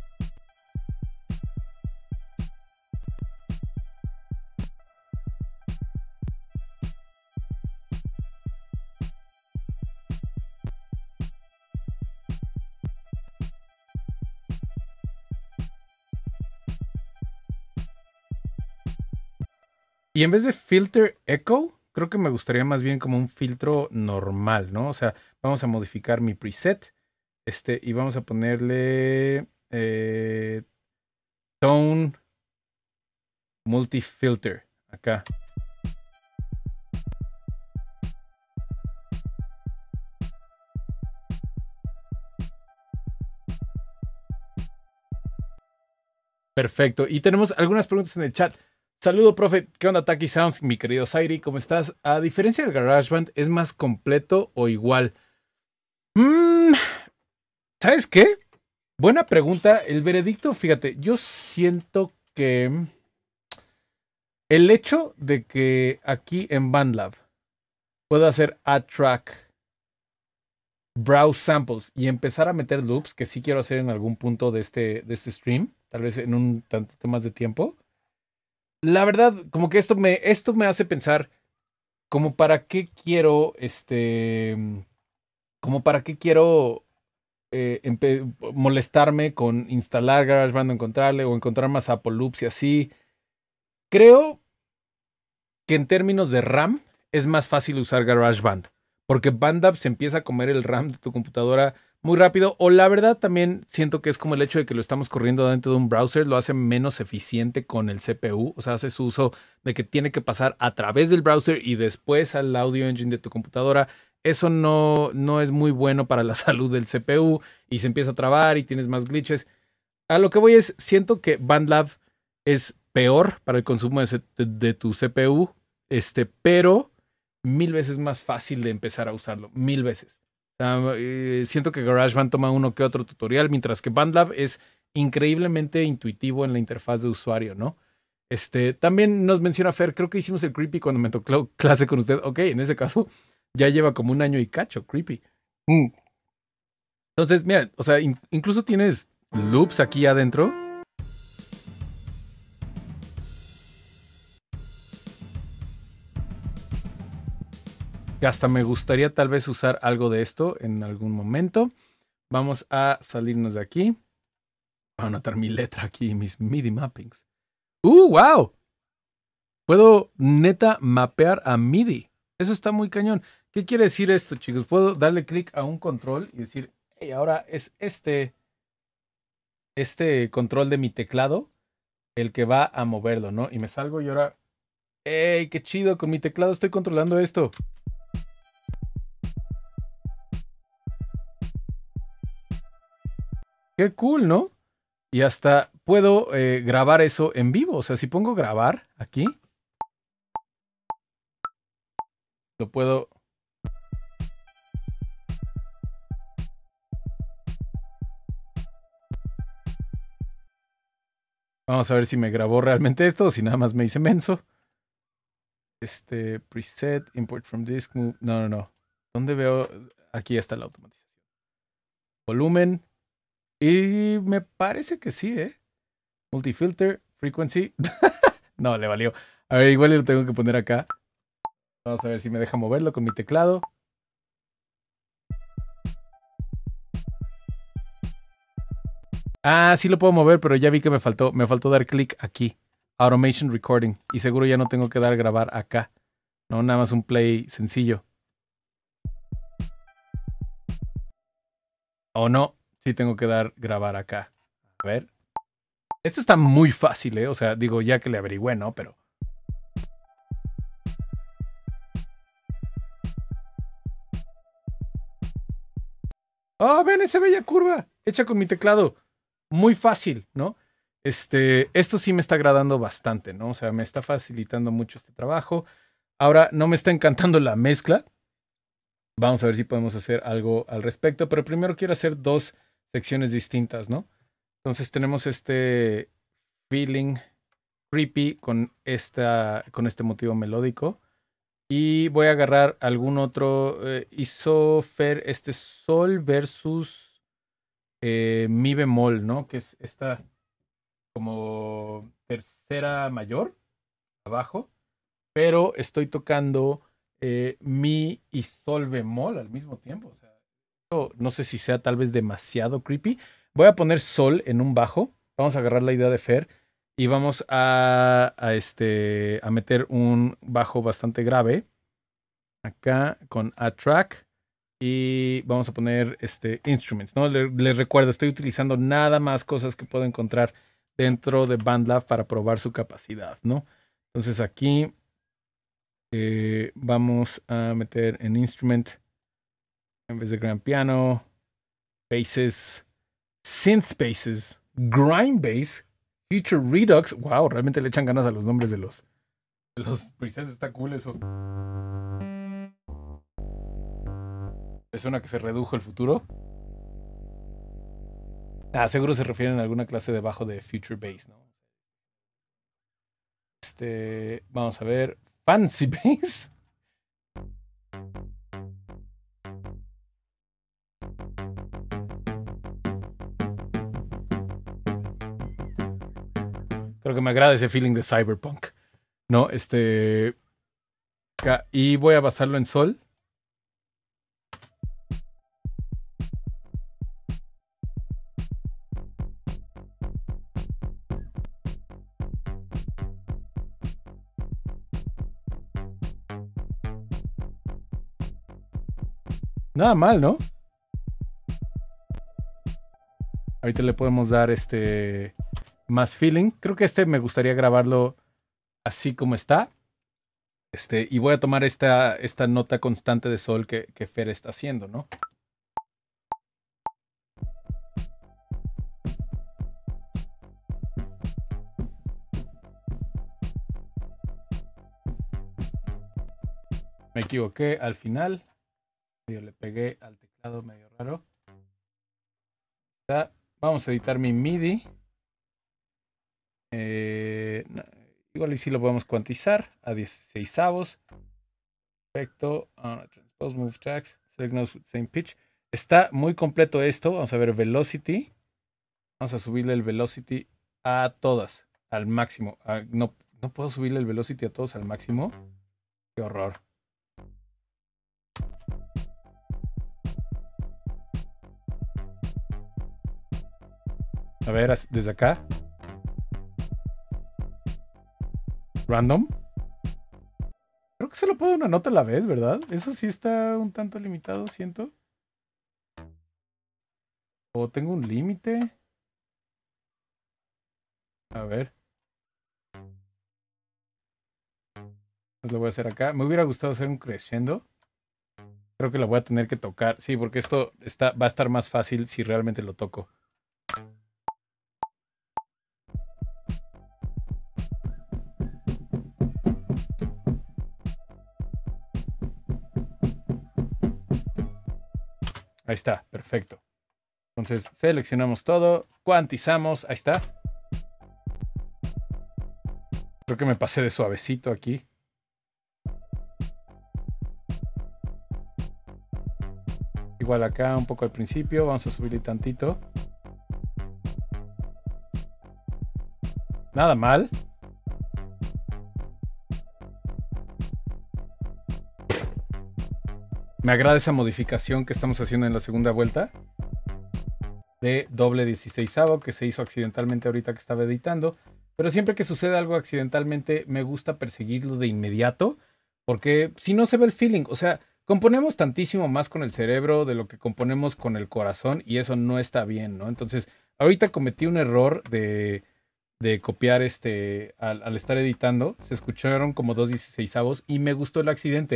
Y en vez de filter echo, creo que me gustaría más bien como un filtro normal, ¿no? O sea, vamos a modificar mi preset. Este, y vamos a ponerle eh, Tone Multifilter acá. Perfecto. Y tenemos algunas preguntas en el chat. Saludo, profe. ¿Qué onda, Taki Sounds? Mi querido Zairi, ¿cómo estás? A diferencia del GarageBand, ¿es más completo o igual? Mm, ¿Sabes qué? Buena pregunta. El veredicto, fíjate, yo siento que el hecho de que aquí en BandLab puedo hacer Add Track, Browse Samples y empezar a meter loops, que sí quiero hacer en algún punto de este, de este stream, tal vez en un tantito más de tiempo. La verdad, como que esto me, esto me hace pensar como para qué quiero, este, como para qué quiero eh, molestarme con instalar GarageBand o encontrarle o encontrar más Apple Loops y así. Creo que en términos de RAM es más fácil usar GarageBand porque BandLab se empieza a comer el RAM de tu computadora muy rápido, o la verdad también siento que es como el hecho de que lo estamos corriendo dentro de un browser, lo hace menos eficiente con el C P U, o sea, hace su uso de que tiene que pasar a través del browser y después al audio engine de tu computadora. Eso no, no es muy bueno para la salud del C P U y se empieza a trabar y tienes más glitches. A lo que voy es, siento que BandLab es peor para el consumo de, de, de tu C P U, este, pero mil veces más fácil de empezar a usarlo, mil veces. Uh, eh, siento que GarageBand toma uno que otro tutorial, mientras que BandLab es increíblemente intuitivo en la interfaz de usuario, ¿no? Este, también nos menciona Fer, creo que hicimos el Creepy cuando me tocó clase con usted. Ok, en ese caso ya lleva como un año y cacho, Creepy. Mm. Entonces, mira, o sea, in incluso tienes loops aquí adentro. que hasta me gustaría tal vez usar algo de esto en algún momento. Vamos a salirnos de aquí. Voy a anotar mi letra aquí, mis MIDI mappings. ¡Uh, wow! Puedo neta mapear a MIDI. Eso está muy cañón. ¿Qué quiere decir esto, chicos? Puedo darle clic a un control y decir, hey, ahora es este, este control de mi teclado el que va a moverlo, ¿no? Y me salgo y ahora, hey, qué chido, con mi teclado estoy controlando esto. Qué cool, ¿no? Y hasta puedo eh, grabar eso en vivo. O sea, si pongo grabar aquí, lo puedo... Vamos a ver si me grabó realmente esto o si nada más me hice menso. Este, preset, import from disk, move. No, no, no. ¿Dónde veo? Aquí está la automatización. Volumen. Y me parece que sí, ¿eh? Multifilter, frequency. No, le valió. A ver, igual lo tengo que poner acá. Vamos a ver si me deja moverlo con mi teclado. Ah, sí lo puedo mover, pero ya vi que me faltó, me faltó dar clic aquí. Automation Recording. Y seguro ya no tengo que dar grabar acá. No, nada más un play sencillo. O no, sí tengo que dar grabar acá. A ver. Esto está muy fácil, ¿eh? O sea, digo, ya que le averigüé, ¿no? Pero... ¡Oh, ven esa bella curva! Hecha con mi teclado. Muy fácil, ¿no? Este, esto sí me está agradando bastante, ¿no? O sea, me está facilitando mucho este trabajo. Ahora, no me está encantando la mezcla. Vamos a ver si podemos hacer algo al respecto. Pero primero quiero hacer dos secciones distintas, ¿no? Entonces tenemos este feeling creepy con, esta, con este motivo melódico. Y voy a agarrar algún otro. Eh, hizo Fer este sol versus eh, mi bemol, ¿no? Que es esta como tercera mayor abajo. Pero estoy tocando eh, mi y sol bemol al mismo tiempo. O sea, no sé si sea tal vez demasiado creepy. Voy a poner sol en un bajo. Vamos a agarrar la idea de Fer. Y vamos a, a, este, a meter un bajo bastante grave. Acá con a track. Y vamos a poner este, instruments, ¿no? Les, les recuerdo, estoy utilizando nada más cosas que puedo encontrar dentro de BandLab para probar su capacidad, ¿no? Entonces aquí eh, vamos a meter en instrument, en vez de grand piano, basses, synth basses, grind bass, future redux. Wow, realmente le echan ganas a los nombres de los, de los presets. Está cool eso. ¿Es una que se redujo el futuro? Ah, seguro se refieren a alguna clase de bajo de future bass, ¿no? Este, vamos a ver. Fancy bass. Creo que me agrada ese feeling de cyberpunk, ¿no? Este... Y voy a basarlo en sol. Nada mal, ¿no? Ahorita le podemos dar este más feeling. Creo que este me gustaría grabarlo así como está. Este, y voy a tomar esta, esta nota constante de sol que, que Fer está haciendo, ¿no? Me equivoqué al final. Yo le pegué al teclado medio raro. Vamos a editar mi MIDI. Eh, igual y si lo podemos cuantizar a dieciséis avos. Perfecto. Uh, transpose move tracks. Select notes with same pitch. Está muy completo esto. Vamos a ver velocity. Vamos a subirle el velocity a todas. Al máximo. Uh, no, no puedo subirle el velocity a todos al máximo. Qué horror. A ver, desde acá. Random. Creo que solo puedo una nota a la vez, ¿verdad? Eso sí está un tanto limitado, siento. O tengo un límite. A ver. Pues lo voy a hacer acá. Me hubiera gustado hacer un crescendo. Creo que lo voy a tener que tocar. Sí, porque esto está, va a estar más fácil si realmente lo toco. Ahí está, perfecto. Entonces seleccionamos todo, cuantizamos, ahí está. Creo que me pasé de suavecito aquí. Igual acá un poco al principio, vamos a subirle tantito. Nada mal. Me agrada esa modificación que estamos haciendo en la segunda vuelta. De doble dieciseisavo que se hizo accidentalmente ahorita que estaba editando. Pero siempre que sucede algo accidentalmente me gusta perseguirlo de inmediato. Porque si no se ve el feeling. O sea, componemos tantísimo más con el cerebro de lo que componemos con el corazón. Y eso no está bien, ¿no? Entonces, ahorita cometí un error de, de copiar este al, al estar editando. Se escucharon como dos dieciseisavos y me gustó el accidente.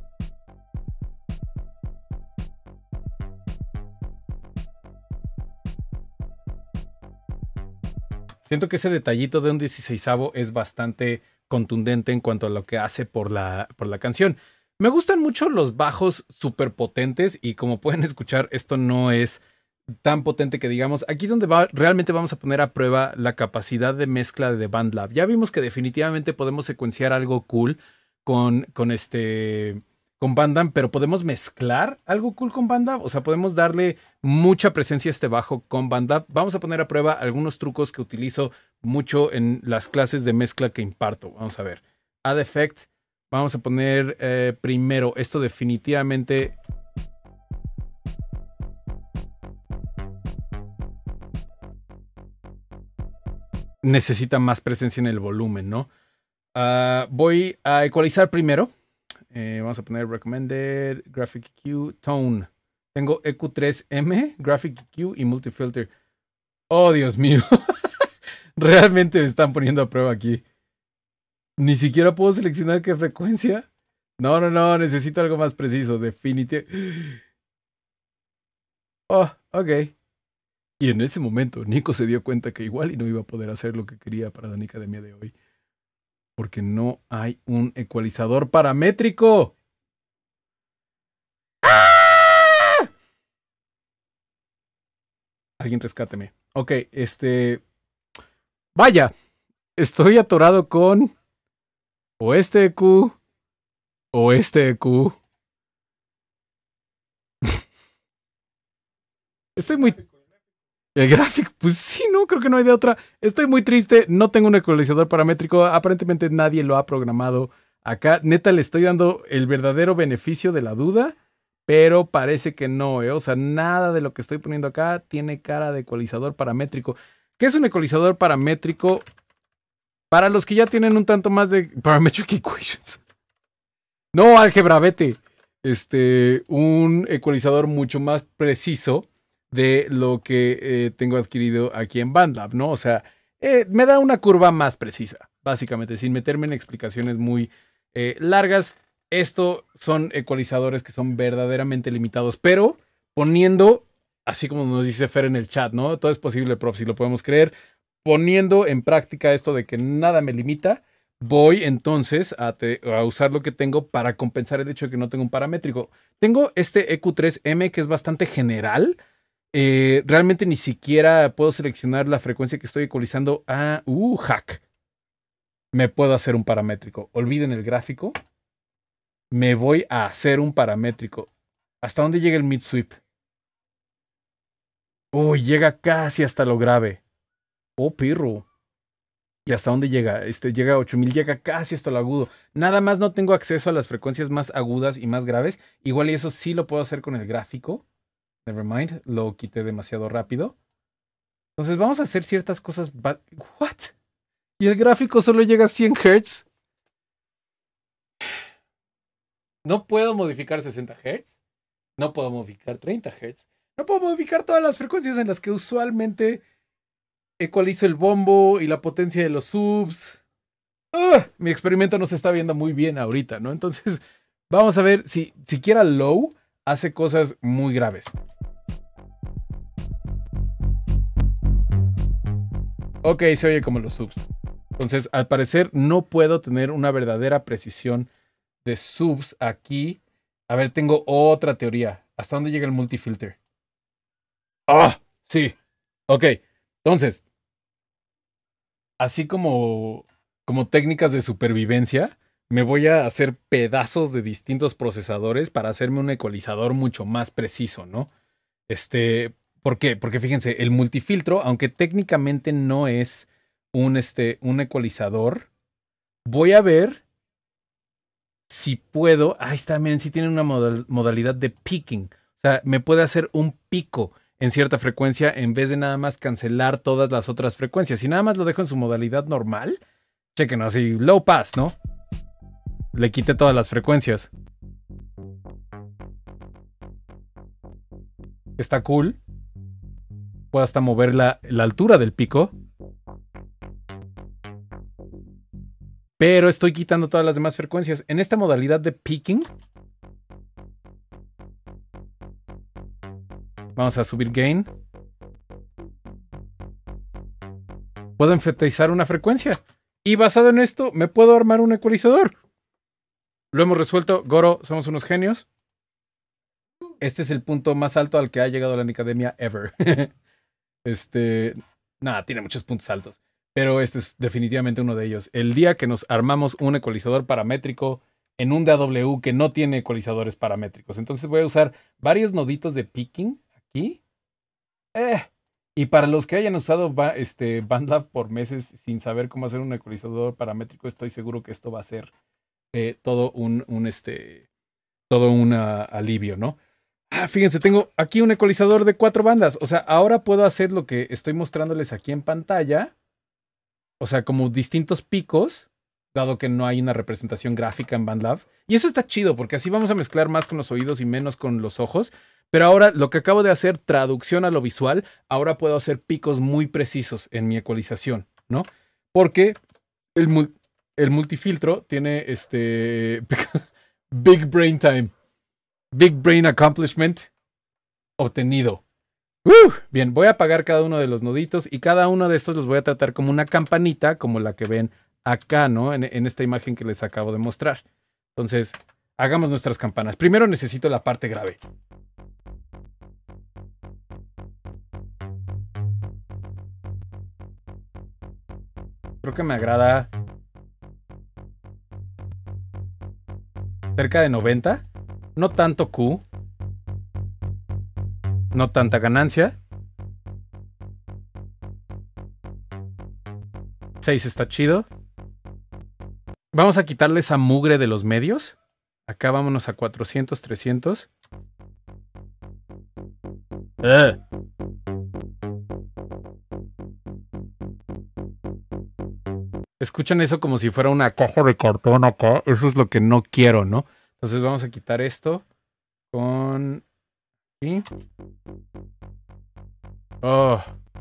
Siento que ese detallito de un dieciseisavo es bastante contundente en cuanto a lo que hace por la, por la canción. Me gustan mucho los bajos súper potentes y como pueden escuchar, esto no es tan potente que digamos. Aquí es donde va, realmente vamos a poner a prueba la capacidad de mezcla de BandLab. Ya vimos que definitivamente podemos secuenciar algo cool con, con este... con Bandam, pero podemos mezclar algo cool con Bandam. O sea, podemos darle mucha presencia a este bajo con Bandam. Vamos a poner a prueba algunos trucos que utilizo mucho en las clases de mezcla que imparto. Vamos a ver. Add Effect. Vamos a poner eh, primero. Esto definitivamente... necesita más presencia en el volumen, ¿no? Uh, voy a ecualizar primero. Eh, vamos a poner Recommended, Graphic E Q, Tone. Tengo E Q tres M, Graphic E Q y Multifilter. Oh, Dios mío. Realmente me están poniendo a prueba aquí. Ni siquiera puedo seleccionar qué frecuencia. No, no, no. Necesito algo más preciso. Definitivamente. Oh, ok. Y en ese momento, Nico se dio cuenta que igual y no iba a poder hacer lo que quería para la Nicademia de hoy. Porque no hay un ecualizador paramétrico. ¡Ah! Alguien rescáteme. Ok, este... Vaya, estoy atorado con... o este E Q... o este E Q. Estoy muy... El gráfico, pues sí, no, creo que no hay de otra. Estoy muy triste, no tengo un ecualizador paramétrico. Aparentemente nadie lo ha programado acá. Neta, le estoy dando el verdadero beneficio de la duda, pero parece que no, ¿eh? O sea, nada de lo que estoy poniendo acá tiene cara de ecualizador paramétrico. ¿Qué es un ecualizador paramétrico? Para los que ya tienen un tanto más de parametric equations. No, álgebra, vete. Este, un ecualizador mucho más preciso de lo que eh, tengo adquirido aquí en BandLab, ¿no? O sea, eh, me da una curva más precisa, básicamente, sin meterme en explicaciones muy eh, largas. Esto son ecualizadores que son verdaderamente limitados, pero poniendo, así como nos dice Fer en el chat, ¿no? Todo es posible, prof, si lo podemos creer. Poniendo en práctica esto de que nada me limita, voy entonces a, te, a usar lo que tengo para compensar el hecho de que no tengo un paramétrico. Tengo este E Q tres M que es bastante general. Eh, realmente ni siquiera puedo seleccionar la frecuencia que estoy ecualizando. Ah, uh, hack. Me puedo hacer un paramétrico. Olviden el gráfico. Me voy a hacer un paramétrico. ¿Hasta dónde llega el mid sweep? Uy, oh, llega casi hasta lo grave. Oh, pirro. ¿Y hasta dónde llega? Este llega a ocho mil, llega casi hasta lo agudo. Nada más no tengo acceso a las frecuencias más agudas y más graves. Igual y eso sí lo puedo hacer con el gráfico. Nevermind, lo quité demasiado rápido. Entonces vamos a hacer ciertas cosas. ¿What? ¿Y el gráfico solo llega a cien hertz? No puedo modificar sesenta hertz. No puedo modificar treinta hertz. No puedo modificar todas las frecuencias en las que usualmente ecualizo el bombo y la potencia de los subs. ¡Ugh! Mi experimento no se está viendo muy bien ahorita, ¿no? Entonces, vamos a ver si siquiera low hace cosas muy graves. Ok, se oye como los subs. Entonces, al parecer, no puedo tener una verdadera precisión de subs aquí. A ver, tengo otra teoría. ¿Hasta dónde llega el multifilter? ¡Ah! Sí. Ok. Entonces, así como, como técnicas de supervivencia, me voy a hacer pedazos de distintos procesadores para hacerme un ecualizador mucho más preciso, ¿no? Este, ¿por qué? Porque fíjense, el multifiltro, aunque técnicamente no es un, este, un ecualizador, voy a ver si puedo. Ahí está, miren, si tiene una modal, modalidad de peaking. O sea, me puede hacer un pico en cierta frecuencia en vez de nada más cancelar todas las otras frecuencias. Si nada más lo dejo en su modalidad normal, chequen así, low pass, ¿no? Le quité todas las frecuencias. Está cool. Puedo hasta mover la, la altura del pico. Pero estoy quitando todas las demás frecuencias. En esta modalidad de peaking, vamos a subir gain. Puedo enfatizar una frecuencia. Y basado en esto, me puedo armar un ecualizador. Lo hemos resuelto. Goro, somos unos genios. Este es el punto más alto al que ha llegado la Nicademia ever. este... Nada, tiene muchos puntos altos. Pero este es definitivamente uno de ellos. El día que nos armamos un ecualizador paramétrico en un D A W que no tiene ecualizadores paramétricos. Entonces voy a usar varios noditos de peaking aquí. Eh, y para los que hayan usado este, BandLab por meses sin saber cómo hacer un ecualizador paramétrico, estoy seguro que esto va a ser eh, todo un, un este, todo un uh, alivio, ¿no? Ah, fíjense, tengo aquí un ecualizador de cuatro bandas. O sea, ahora puedo hacer lo que estoy mostrándoles aquí en pantalla. O sea, como distintos picos, dado que no hay una representación gráfica en BandLab. Y eso está chido, porque así vamos a mezclar más con los oídos y menos con los ojos. Pero ahora lo que acabo de hacer, traducción a lo visual, ahora puedo hacer picos muy precisos en mi ecualización, ¿no? Porque el, el multifiltro tiene este... Big Brain Time. Big Brain Accomplishment obtenido. Uh, bien, voy a apagar cada uno de los noditos y cada uno de estos los voy a tratar como una campanita, como la que ven acá, ¿no? En, en esta imagen que les acabo de mostrar. Entonces, hagamos nuestras campanas. Primero necesito la parte grave. Creo que me agrada cerca de noventa. No tanto Q. No tanta ganancia. seis está chido. Vamos a quitarle esa mugre de los medios. Acá vámonos a cuatrocientos, trescientos. ¡Ugh! Escuchan eso como si fuera una caja de cartón acá. Eso es lo que no quiero, ¿no? Entonces vamos a quitar esto con... ¿sí? Oh.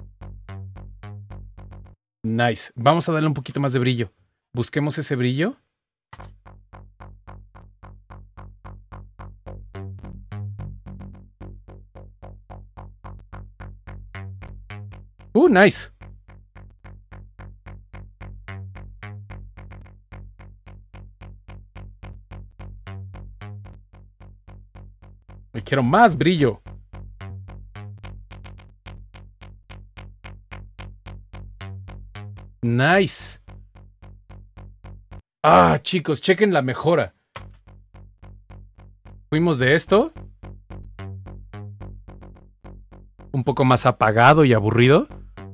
Nice. Vamos a darle un poquito más de brillo. Busquemos ese brillo. Uh, nice. Me quiero más brillo. Nice. Ah, chicos, chequen la mejora. Fuimos de esto un poco más apagado y aburrido.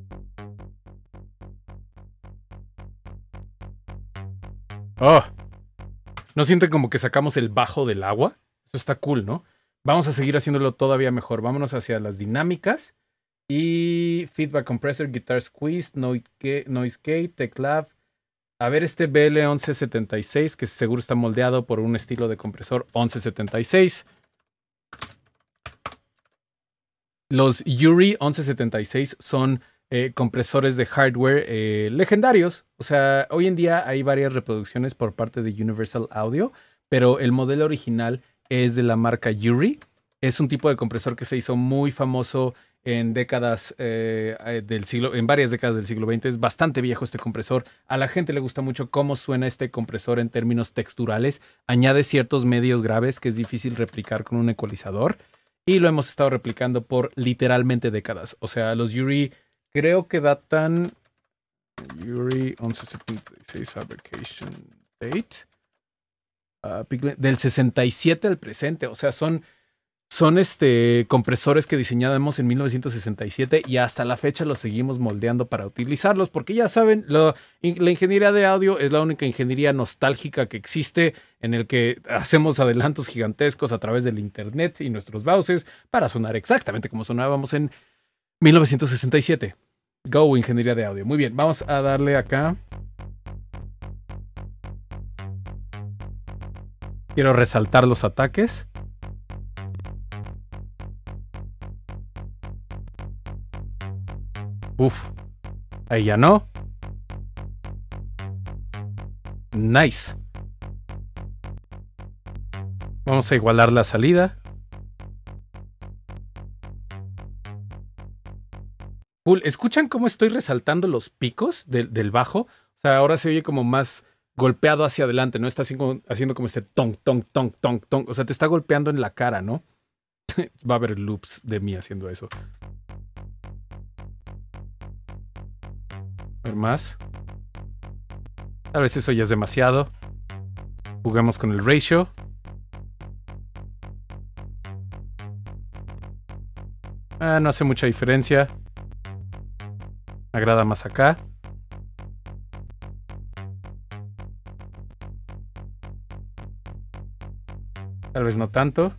Oh, ¿no sienten como que sacamos el bajo del agua? Eso está cool, ¿no? Vamos a seguir haciéndolo todavía mejor. Vámonos hacia las dinámicas Y Feedback Compressor, Guitar Squeeze, Noise Gate, Teclav. A ver este B L once setenta y seis, que seguro está moldeado por un estilo de compresor once setenta y seis. Los Yuri once setenta y seis son eh, compresores de hardware eh, legendarios. O sea, hoy en día hay varias reproducciones por parte de Universal Audio, pero el modelo original es de la marca Yuri. Es un tipo de compresor que se hizo muy famoso en décadas eh, del siglo, en varias décadas del siglo veinte. Es bastante viejo este compresor. A la gente le gusta mucho cómo suena este compresor en términos texturales. Añade ciertos medios graves que es difícil replicar con un ecualizador. Y lo hemos estado replicando por literalmente décadas. O sea, los Yuri creo que datan... Yuri once setenta y seis Fabrication Date. Uh, del sesenta y siete al presente. O sea, son... Son este, compresores que diseñamos en mil novecientos sesenta y siete y hasta la fecha los seguimos moldeando para utilizarlos, porque ya saben, lo, la ingeniería de audio es la única ingeniería nostálgica que existe, en el que hacemos adelantos gigantescos a través del internet y nuestros browsers para sonar exactamente como sonábamos en mil novecientos sesenta y siete. Go, ingeniería de audio. Muy bien, vamos a darle acá. Quiero resaltar los ataques. Uf, ahí ya no. Nice. Vamos a igualar la salida. Cool. ¿Escuchan cómo estoy resaltando los picos del, del bajo? O sea, ahora se oye como más golpeado hacia adelante, ¿no? Está así como, haciendo como este tong, tong, tong, tong, tong. O sea, te está golpeando en la cara, ¿no? Va a haber loops de mí haciendo eso. A ver más. Tal vez eso ya es demasiado. Juguemos con el ratio. Ah, no hace mucha diferencia. Me agrada más acá. Tal vez no tanto.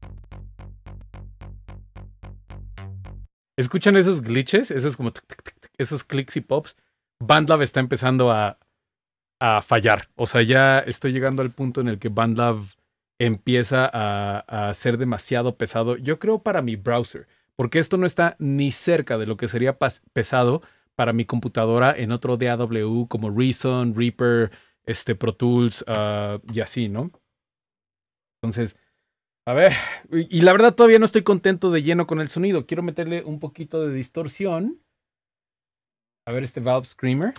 ¿Escuchan esos glitches? Esos como... esos clics y pops. BandLab está empezando a, a fallar. O sea, ya estoy llegando al punto en el que BandLab empieza a, a ser demasiado pesado. Yo creo para mi browser. Porque esto no está ni cerca de lo que sería pesado para mi computadora en otro D A W como Reason, Reaper, este, Pro Tools uh, y así, ¿no? Entonces, a ver. Y, y la verdad todavía no estoy contento de lleno con el sonido. Quiero meterle un poquito de distorsión. A ver este Valve Screamer.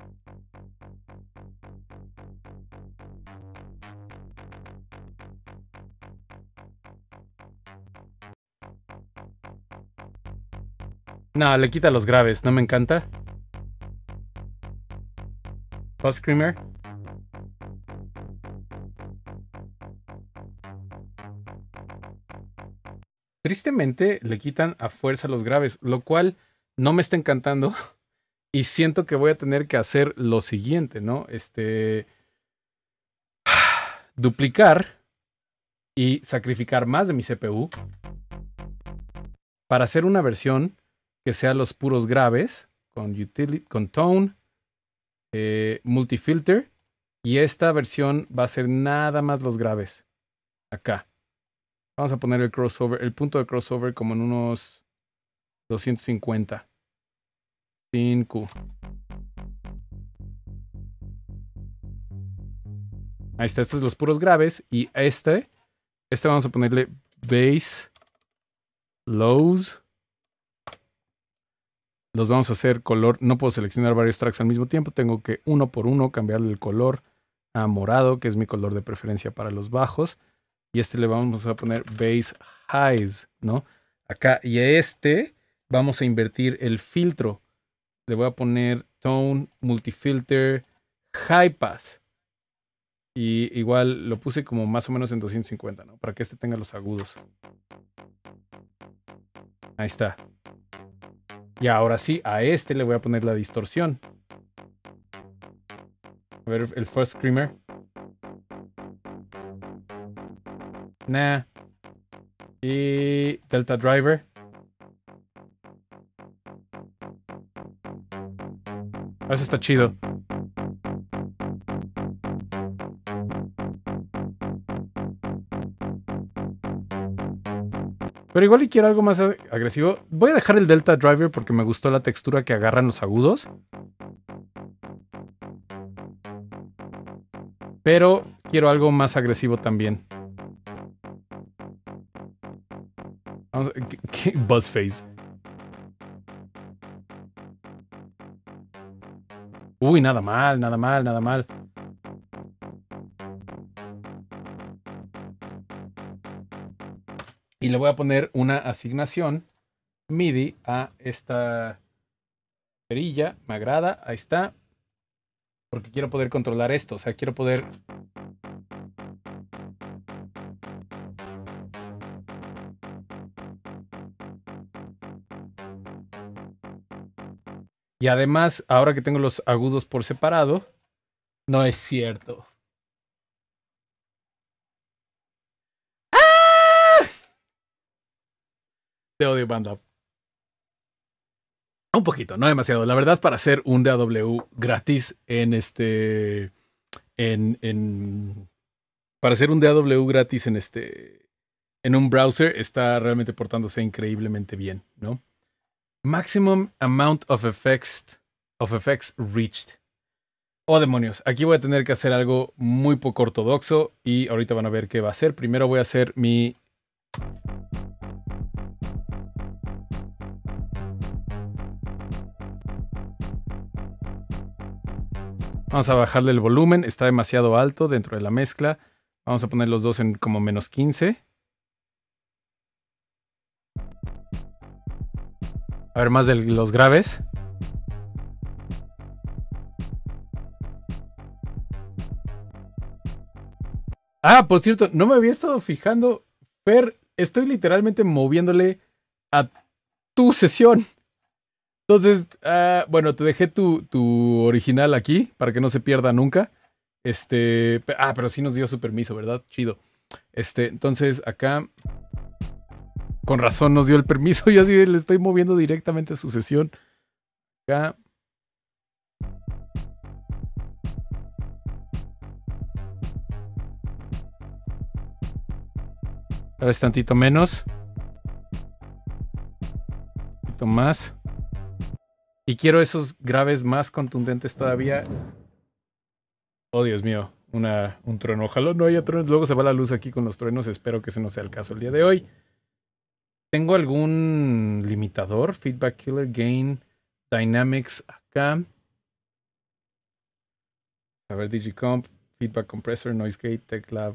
No, le quita los graves, no me encanta. Valve Screamer. Tristemente le quitan a fuerza los graves, lo cual no me está encantando. Y siento que voy a tener que hacer lo siguiente, ¿no? Este... duplicar y sacrificar más de mi C P U para hacer una versión que sea los puros graves con, utility, con tone, eh, multifilter, y esta versión va a ser nada más los graves. Acá. Vamos a poner el crossover, el punto de crossover como en unos doscientos cincuenta. Sin Q. Ahí está, estos son los puros graves. Y a este, este vamos a ponerle bass, lows. Los vamos a hacer color. No puedo seleccionar varios tracks al mismo tiempo. Tengo que uno por uno cambiarle el color a morado, que es mi color de preferencia para los bajos. Y este le vamos a poner bass highs, ¿no? Acá. Y a este vamos a invertir el filtro. Le voy a poner tone, multifilter, high pass. Y igual lo puse como más o menos en doscientos cincuenta, ¿no? Para que este tenga los agudos. Ahí está. Y ahora sí, a este le voy a poner la distorsión. A ver, el first screamer. Nah. Y Delta Driver. Eso está chido. Pero igual y quiero algo más agresivo. Voy a dejar el Delta Driver porque me gustó la textura que agarran los agudos. Pero quiero algo más agresivo también. Vamos a... ¿Qué, qué? Buzzface. Uy, nada mal, nada mal, nada mal. Y le voy a poner una asignación MIDI a esta perilla. Me agrada, ahí está. Porque quiero poder controlar esto. O sea, quiero poder... Y además, ahora que tengo los agudos por separado, no es cierto. ¡Ah! Te odio, banda. Un poquito, no demasiado. La verdad, para hacer un D A W gratis en este... En, en... Para hacer un D A W gratis en este... En un browser está realmente portándose increíblemente bien, ¿no? Maximum amount of effects, of effects reached. Oh, demonios. Aquí voy a tener que hacer algo muy poco ortodoxo y ahorita van a ver qué va a hacer. Primero voy a hacer mi... Vamos a bajarle el volumen. Está demasiado alto dentro de la mezcla. Vamos a poner los dos en como menos quince. A ver, más de los graves. Ah, por cierto, no me había estado fijando. Fer, estoy literalmente moviéndole a tu sesión. Entonces, uh, bueno, te dejé tu, tu original aquí para que no se pierda nunca. Este, ah, pero sí nos dio su permiso, ¿verdad? Chido. Este, entonces acá, con razón nos dio el permiso. Yo así le estoy moviendo directamente a su sesión. Acá. Ahora es tantito menos. Un poquito más. Y quiero esos graves más contundentes todavía. Oh, Dios mío. Una, un trueno. Ojalá no haya truenos. Luego se va la luz aquí con los truenos. Espero que ese no sea el caso el día de hoy. ¿Tengo algún limitador? Feedback Killer, Gain, Dynamics acá. A ver, Digicomp, Feedback Compressor, Noise Gate, TechLab.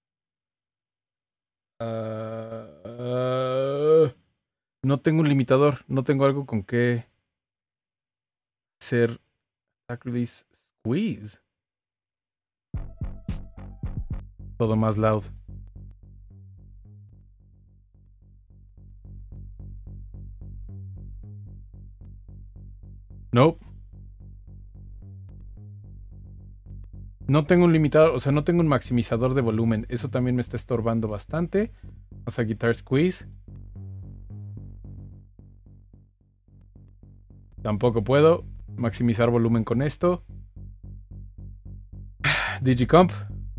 Uh, uh, no tengo un limitador. No tengo algo con que hacer Attack Release Squeeze. Todo más loud. Nope. No tengo un limitador, o sea, no tengo un maximizador de volumen. Eso también me está estorbando bastante. Vamos a Guitar Squeeze. Tampoco puedo maximizar volumen con esto. Digicomp.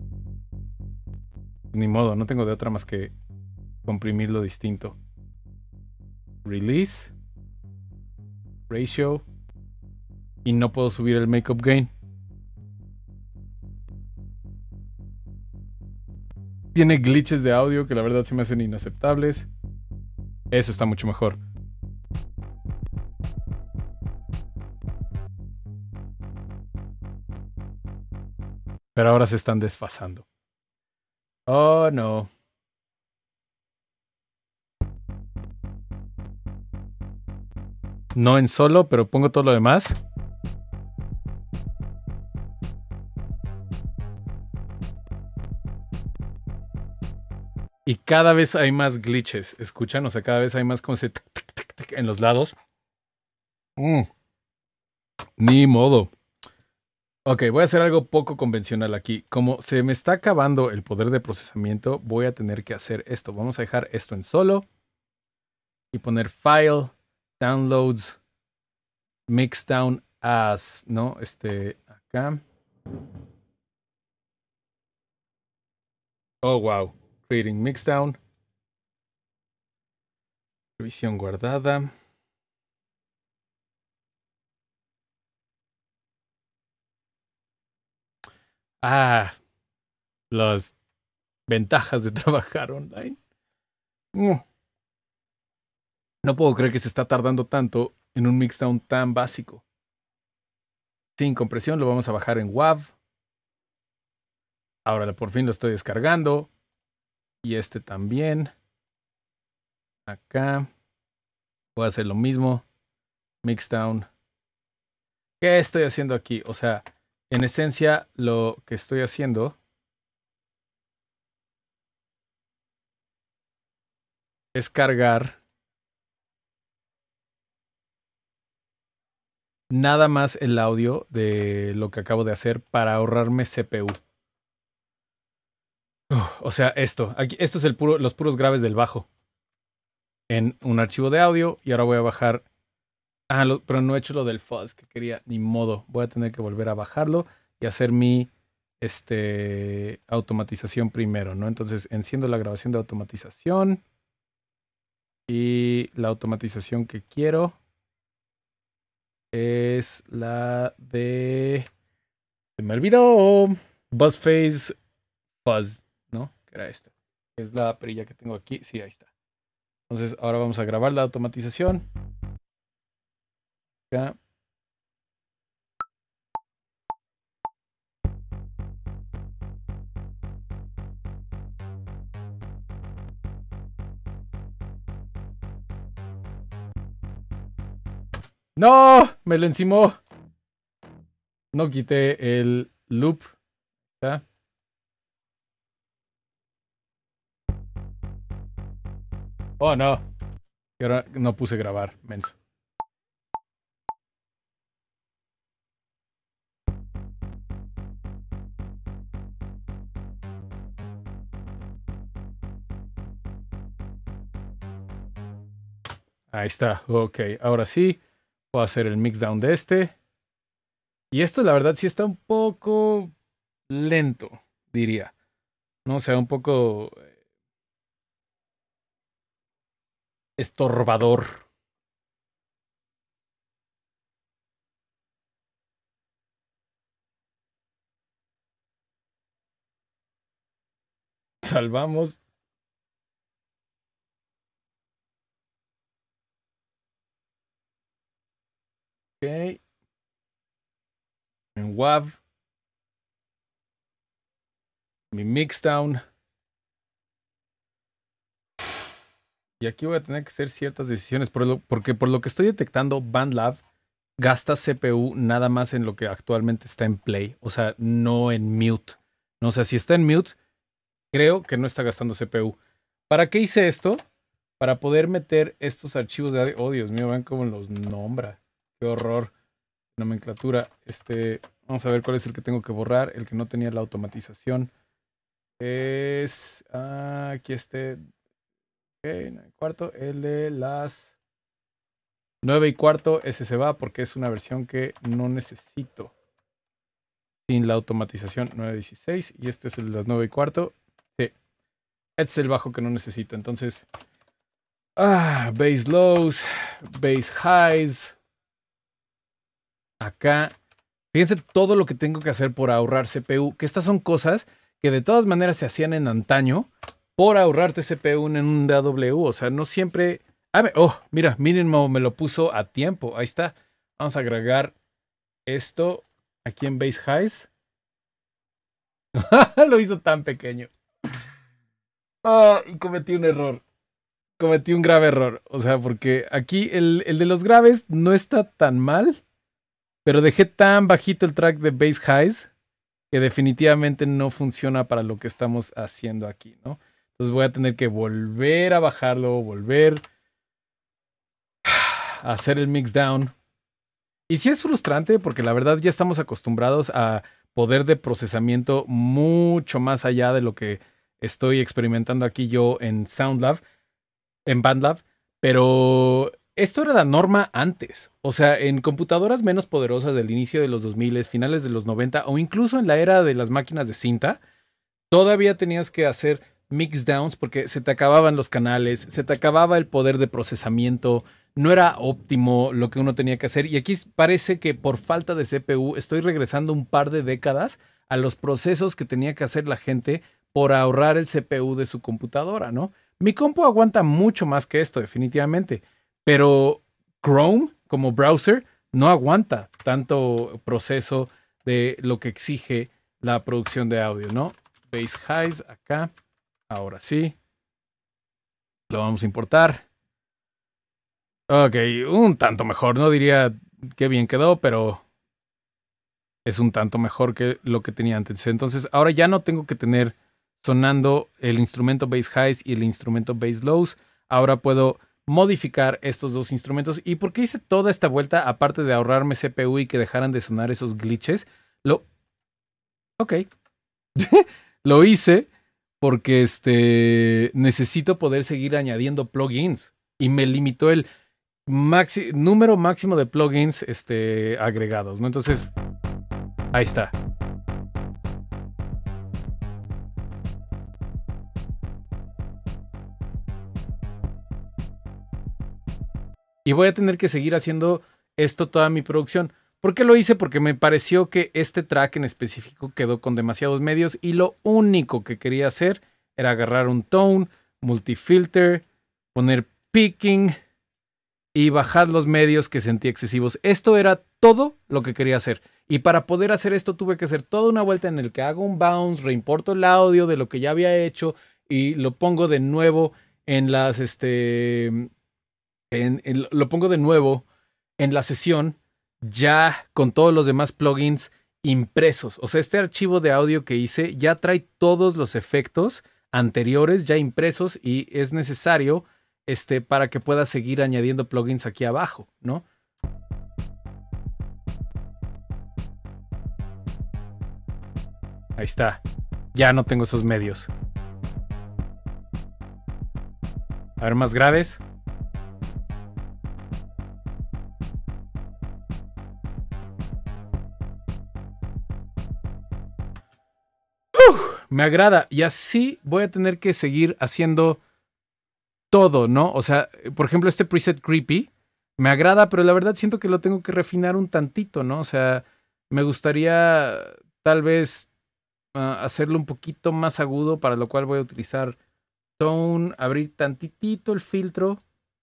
Ni modo, no tengo de otra más que comprimirlo distinto. Release. Ratio. Y no puedo subir el Makeup Gain. Tiene glitches de audio que la verdad se me hacen inaceptables. Eso está mucho mejor. Pero ahora se están desfasando. Oh, no. No en solo, pero pongo todo lo demás. Y cada vez hay más glitches. ¿Escuchan? O sea, cada vez hay más como ese tic, tic, tic, tic en los lados. Mm. Ni modo. Ok, voy a hacer algo poco convencional aquí. Como se me está acabando el poder de procesamiento, voy a tener que hacer esto. Vamos a dejar esto en solo. Y poner File, Downloads, Mixdown as, ¿no? Este, acá. Oh, wow. Creating Mixdown. Revisión guardada. Ah, las ventajas de trabajar online. Mm. No puedo creer que se está tardando tanto en un Mixdown tan básico. Sin compresión lo vamos a bajar en W A V. Ahora por fin lo estoy descargando. Y este también. Acá. Voy a hacer lo mismo. Mixdown. ¿Qué estoy haciendo aquí? O sea, en esencia lo que estoy haciendo es cargar nada más el audio de lo que acabo de hacer para ahorrarme C P U. Uf, o sea, esto. Aquí, esto es el puro, los puros graves del bajo. En un archivo de audio. Y ahora voy a bajar. Ah, lo, pero no he hecho lo del fuzz que quería. Ni modo. Voy a tener que volver a bajarlo y hacer mi este, automatización primero, ¿no? Entonces enciendo la grabación de automatización. Y la automatización que quiero es la de... Se me olvidó. Buzzphase Fuzz, ¿no? Que era esta. Es la perilla que tengo aquí. Sí, ahí está. Entonces ahora vamos a grabar la automatización. Acá. ¡No! Me lo encimó. No quité el loop. ¿Está? Oh, no. Y ahora no puse grabar, menso. Ahí está. Ok, ahora sí. Puedo hacer el mixdown de este. Y esto, la verdad, sí está un poco lento, diría. No, o sea, un poco estorbador. Salvamos. Ok. En W A V. Mi mixdown. Y aquí voy a tener que hacer ciertas decisiones. Por lo, porque por lo que estoy detectando, BandLab gasta C P U nada más en lo que actualmente está en play. O sea, no en mute. No, o sea, si está en mute, creo que no está gastando C P U. ¿Para qué hice esto? Para poder meter estos archivos de audio. Oh, Dios mío, vean cómo los nombra. Qué horror. Nomenclatura. Este, vamos a ver cuál es el que tengo que borrar. El que no tenía la automatización. Es... Ah, aquí este... Ok, nueve y cuarto. El de las nueve y cuarto. Ese se va porque es una versión que no necesito. Sin la automatización nueve dieciséis. Y este es el de las nueve y cuarto. Sí. Este es el bajo que no necesito. Entonces... Ah, bass lows. Bass highs. Acá. Fíjense todo lo que tengo que hacer por ahorrar C P U. Que estas son cosas que de todas maneras se hacían en antaño por ahorrarte C P U en un D A W. O sea, no siempre... Ah, oh, mira, miren cómo me lo puso a tiempo. Ahí está. Vamos a agregar esto aquí en Bass Highs. Lo hizo tan pequeño. Oh, y cometí un error. Cometí un grave error. O sea, porque aquí el, el de los graves no está tan mal. Pero dejé tan bajito el track de Bass Highs que definitivamente no funciona para lo que estamos haciendo aquí, ¿no? Entonces voy a tener que volver a bajarlo, volver a hacer el mixdown. Y sí es frustrante porque la verdad ya estamos acostumbrados a poder de procesamiento mucho más allá de lo que estoy experimentando aquí yo en SoundLab, en BandLab, pero esto era la norma antes. O sea, en computadoras menos poderosas del inicio de los dos mil, finales de los noventa o incluso en la era de las máquinas de cinta, todavía tenías que hacer mix downs porque se te acababan los canales, se te acababa el poder de procesamiento, no era óptimo lo que uno tenía que hacer. Y aquí parece que por falta de C P U estoy regresando un par de décadas a los procesos que tenía que hacer la gente por ahorrar el C P U de su computadora, ¿no? Mi compu aguanta mucho más que esto, definitivamente, pero Chrome como browser no aguanta tanto proceso de lo que exige la producción de audio, ¿no? Base highs acá. Ahora sí. Lo vamos a importar. Ok, un tanto mejor. No diría que bien quedó, pero es un tanto mejor que lo que tenía antes. Entonces, ahora ya no tengo que tener sonando el instrumento bass highs y el instrumento bass lows. Ahora puedo modificar estos dos instrumentos. ¿Y por qué hice toda esta vuelta? Aparte de ahorrarme C P U y que dejaran de sonar esos glitches. Lo... Ok. Lo hice porque este, necesito poder seguir añadiendo plugins. Y me limitó el maxi número máximo de plugins este, agregados, ¿no? Entonces, ahí está. Y voy a tener que seguir haciendo esto toda mi producción. ¿Por qué lo hice? Porque me pareció que este track en específico quedó con demasiados medios y lo único que quería hacer era agarrar un tone, multifilter, poner picking y bajar los medios que sentí excesivos. Esto era todo lo que quería hacer. Y para poder hacer esto tuve que hacer toda una vuelta en el que hago un bounce, reimporto el audio de lo que ya había hecho y lo pongo de nuevo en las, este, en, en, lo pongo de nuevo en la sesión ya con todos los demás plugins impresos. O sea, este archivo de audio que hice ya trae todos los efectos anteriores ya impresos y es necesario este, para que pueda seguir añadiendo plugins aquí abajo, ¿no? Ahí está. Ya no tengo esos medios. A ver, más graves. Me agrada y así voy a tener que seguir haciendo todo, ¿no? O sea, por ejemplo, este preset creepy me agrada, pero la verdad siento que lo tengo que refinar un tantito, ¿no? O sea, me gustaría tal vez uh, hacerlo un poquito más agudo, para lo cual voy a utilizar tone, abrir tantitito el filtro.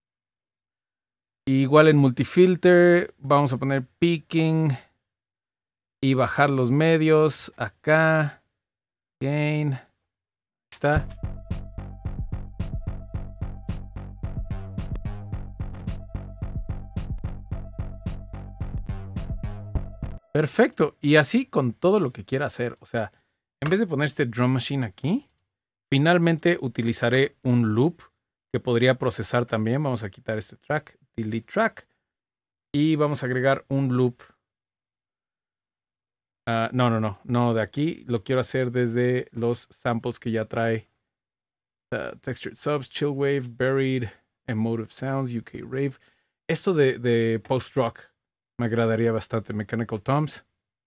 Y igual en multifilter vamos a poner picking y bajar los medios acá. Gain. Ahí está. Perfecto. Y así con todo lo que quiera hacer. O sea, en vez de poner este drum machine aquí, finalmente utilizaré un loop que podría procesar también. Vamos a quitar este track, delete track. Y vamos a agregar un loop. Uh, no, no, no, no, de aquí lo quiero hacer desde los samples que ya trae. Uh, textured subs, chill wave, buried, emotive sounds, U K rave. Esto de, de post rock me agradaría bastante. Mechanical toms.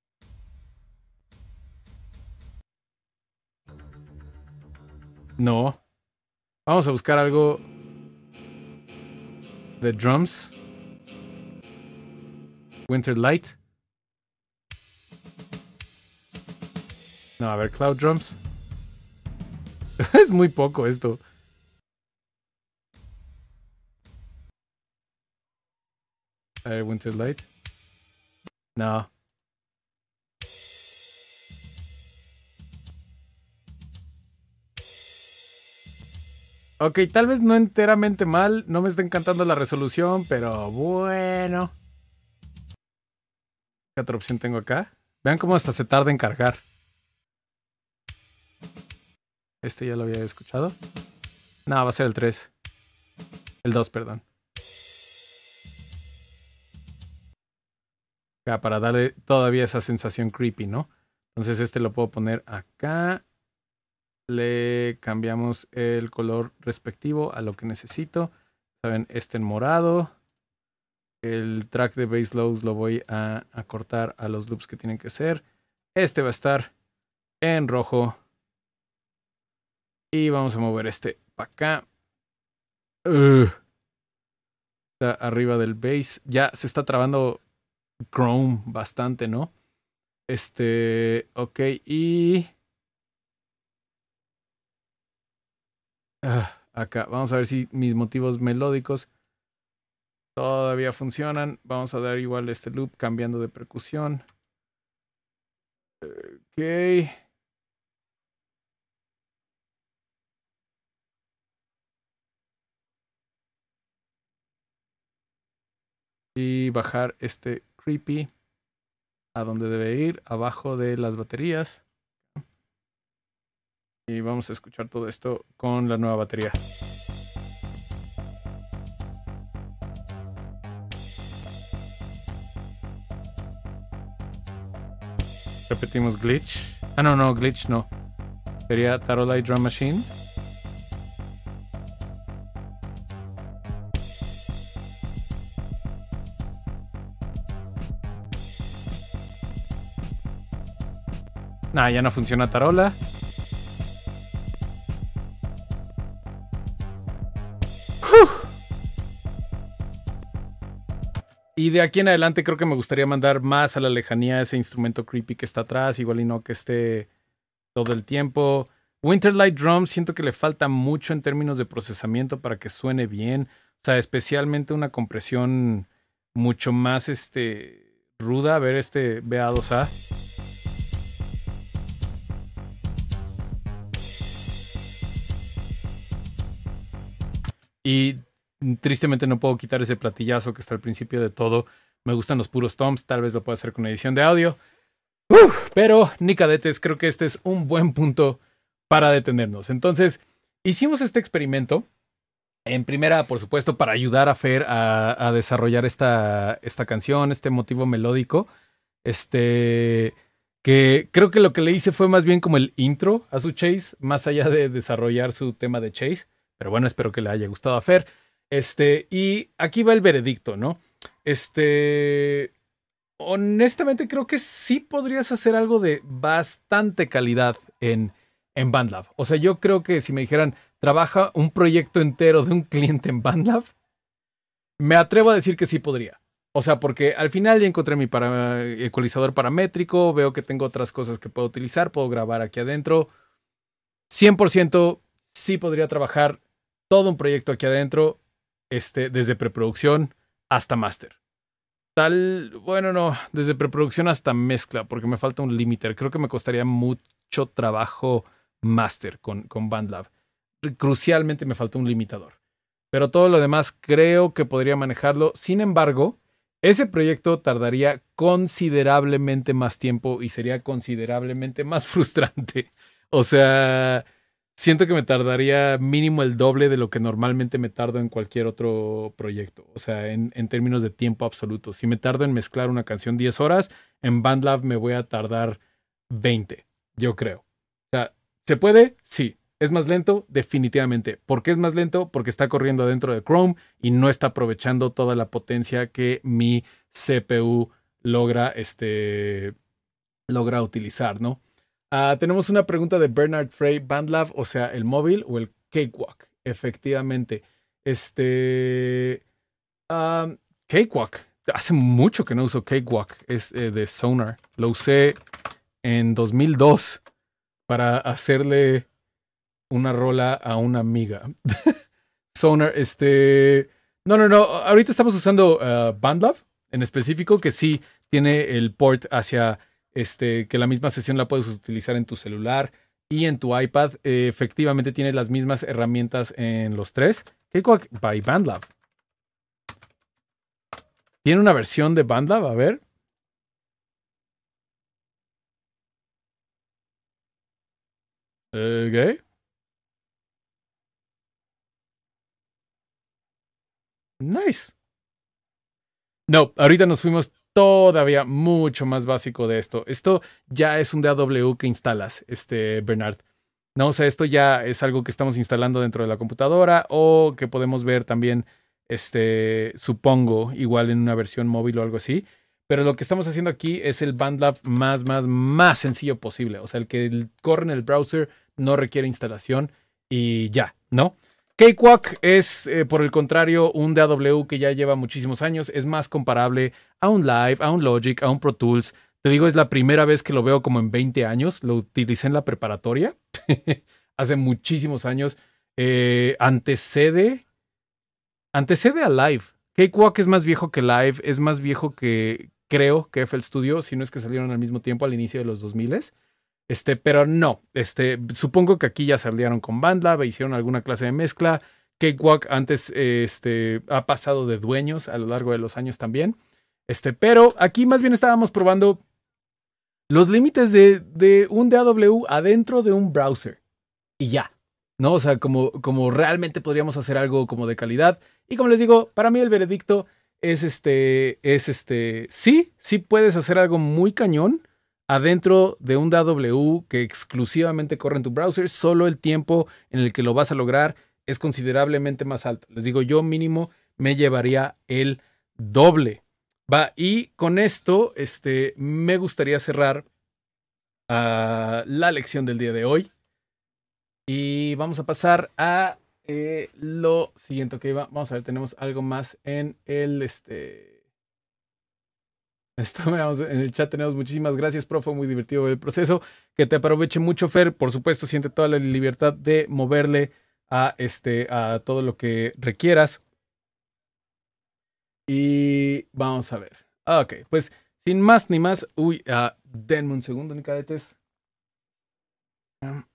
No. Vamos a buscar algo de drums. Winter light. No, a ver, cloud drums. Es muy poco esto. A ver, winter light. No. Ok, tal vez no enteramente mal. No me está encantando la resolución, pero bueno. ¿Qué otra opción tengo acá? Vean cómo hasta se tarda en cargar. Este ya lo había escuchado. No, va a ser el tres. El dos, perdón. Acá, para darle todavía esa sensación creepy, ¿no? Entonces este lo puedo poner acá. Le cambiamos el color respectivo a lo que necesito. Saben, este en morado. el track de bass lows lo voy a, a cortar a los loops que tienen que ser. Este va a estar en rojo. Y vamos a mover este para acá. Uh, está arriba del bass. Ya se está trabando Chrome bastante, ¿no? Este, ok, y... Uh, acá, vamos a ver si mis motivos melódicos todavía funcionan. Vamos a dar igual este loop cambiando de percusión. Ok. Y bajar este creepy a donde debe ir, abajo de las baterías. Y vamos a escuchar todo esto con la nueva batería. Repetimos glitch. Ah, no, no, glitch no. Sería Tarolite Drum Machine. Nah, ya no funciona Tarola. Y de aquí en adelante creo que me gustaría mandar más a la lejanía ese instrumento creepy que está atrás, igual y no que esté todo el tiempo. Winterlight Drum siento que le falta mucho en términos de procesamiento para que suene bien. O sea, especialmente una compresión mucho más este, ruda. A ver este B A dos A. Y tristemente no puedo quitar ese platillazo que está al principio de todo. Me gustan los puros toms. Tal vez lo pueda hacer con edición de audio. Uf, pero, ni cadetes, creo que este es un buen punto para detenernos. Entonces, hicimos este experimento. En primera, por supuesto, para ayudar a Fer a, a desarrollar esta, esta canción, este motivo melódico. Este... Que creo que lo que le hice fue más bien como el intro a su Chase, más allá de desarrollar su tema de Chase. Pero bueno, espero que le haya gustado a Fer. Este, y aquí va el veredicto, ¿no? Este, honestamente creo que sí podrías hacer algo de bastante calidad en, en BandLab. O sea, yo creo que si me dijeran, trabaja un proyecto entero de un cliente en BandLab, me atrevo a decir que sí podría. O sea, porque al final ya encontré mi para, ecualizador paramétrico, veo que tengo otras cosas que puedo utilizar, puedo grabar aquí adentro. cien por ciento sí podría trabajar todo un proyecto aquí adentro. Este, desde preproducción hasta máster. Tal, bueno, no, desde preproducción hasta mezcla, porque me falta un limiter. Creo que me costaría mucho trabajo máster con, con BandLab. Crucialmente me falta un limitador. Pero todo lo demás creo que podría manejarlo. Sin embargo, ese proyecto tardaría considerablemente más tiempo y sería considerablemente más frustrante. O sea... Siento que me tardaría mínimo el doble de lo que normalmente me tardo en cualquier otro proyecto. O sea, en, en términos de tiempo absoluto. Si me tardo en mezclar una canción diez horas, en BandLab me voy a tardar veinte, yo creo. O sea, ¿se puede? Sí. ¿Es más lento? Definitivamente. ¿Por qué es más lento? Porque está corriendo adentro de Chrome y no está aprovechando toda la potencia que mi C P U logra, este, logra utilizar, ¿no? Uh, tenemos una pregunta de Bernard Frey, BandLab, o sea, el móvil o el Cakewalk. Efectivamente. Este. Um, Cakewalk. Hace mucho que no uso Cakewalk. Es eh, de Sonar. Lo usé en dos mil dos para hacerle una rola a una amiga. Sonar, este. No, no, no. Ahorita estamos usando uh, BandLab en específico, que sí tiene el port hacia. Este, que la misma sesión la puedes utilizar en tu celular y en tu iPad. Eh, efectivamente tienes las mismas herramientas en los tres. Cakewalk by BandLab. ¿Tiene una versión de BandLab? A ver. Ok. Nice. No, ahorita nos fuimos todavía mucho más básico de esto. Esto ya es un D A W que instalas, este Bernard. No, o sea, esto ya es algo que estamos instalando dentro de la computadora o que podemos ver también este, supongo, igual en una versión móvil o algo así. Pero lo que estamos haciendo aquí es el BandLab más, más, más sencillo posible. O sea, el que corre en el browser, no requiere instalación y ya, ¿no? Cakewalk es, eh, por el contrario, un D A W que ya lleva muchísimos años. Es más comparable a un Live, a un Logic, a un Pro Tools. Te digo, es la primera vez que lo veo como en veinte años. Lo utilicé en la preparatoria hace muchísimos años. Eh, antecede, antecede a Live. Cakewalk es más viejo que Live, es más viejo que, creo, que F L Studio, si no es que salieron al mismo tiempo al inicio de los dos mil. Este, pero no, este, supongo que aquí ya salieron con BandLab e hicieron alguna clase de mezcla. Cakewalk antes este, ha pasado de dueños a lo largo de los años también. Este, pero aquí más bien estábamos probando los límites de, de un D A W adentro de un browser. Y ya, ¿no? O sea, como, como realmente podríamos hacer algo como de calidad. Y como les digo, para mí el veredicto es este, es este, sí, sí puedes hacer algo muy cañón adentro de un D A W que exclusivamente corre en tu browser. Solo el tiempo en el que lo vas a lograr es considerablemente más alto. Les digo, yo mínimo me llevaría el doble. Va, y con esto este, me gustaría cerrar uh, la lección del día de hoy. Y vamos a pasar a eh, lo siguiente. Okay, va, vamos a ver, tenemos algo más en el... Este... Esto, veamos, en el chat tenemos muchísimas gracias, profe, muy divertido el proceso. Que te aproveche mucho, Fer. Por supuesto, siente toda la libertad de moverle a, este, a todo lo que requieras. Y vamos a ver. Ok, pues sin más ni más. Uy, uh, denme un segundo, ni cadetes. Um.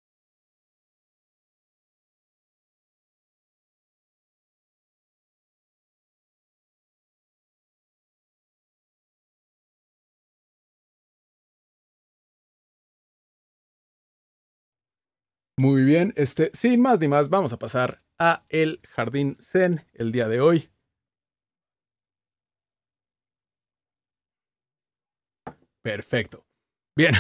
Muy bien, este, sin más ni más, vamos a pasar a el Jardín Zen el día de hoy. Perfecto. Bien.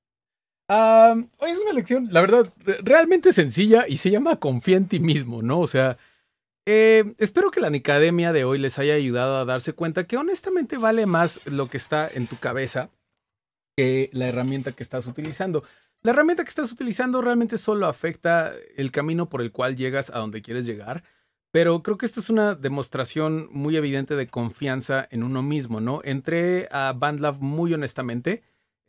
Um, hoy es una lección, la verdad, realmente sencilla y se llama Confía en ti mismo, ¿no? O sea, eh, espero que la Nicademia de hoy les haya ayudado a darse cuenta que honestamente vale más lo que está en tu cabeza que la herramienta que estás utilizando. La herramienta que estás utilizando realmente solo afecta el camino por el cual llegas a donde quieres llegar, pero creo que esto es una demostración muy evidente de confianza en uno mismo, ¿no? Entré a BandLab muy honestamente,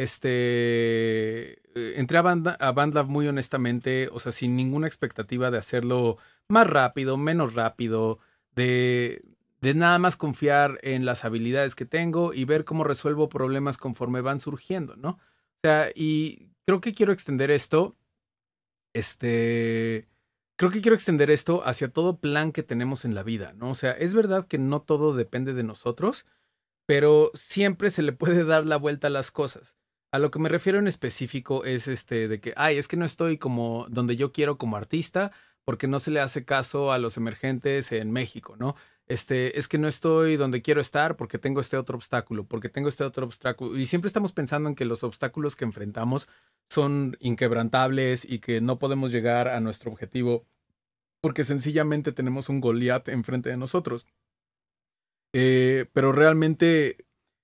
este, entré a, Band, a BandLab muy honestamente, o sea, sin ninguna expectativa de hacerlo más rápido, menos rápido, de, de nada más confiar en las habilidades que tengo y ver cómo resuelvo problemas conforme van surgiendo, ¿no? O sea, y creo que quiero extender esto, este, creo que quiero extender esto hacia todo plan que tenemos en la vida, ¿no? O sea, es verdad que no todo depende de nosotros, pero siempre se le puede dar la vuelta a las cosas. A lo que me refiero en específico es este de que, ay, es que no estoy como donde yo quiero como artista porque no se le hace caso a los emergentes en México, ¿no? Este, es que no estoy donde quiero estar porque tengo este otro obstáculo, porque tengo este otro obstáculo. Y siempre estamos pensando en que los obstáculos que enfrentamos son inquebrantables y que no podemos llegar a nuestro objetivo porque sencillamente tenemos un Goliat enfrente de nosotros. Eh, pero realmente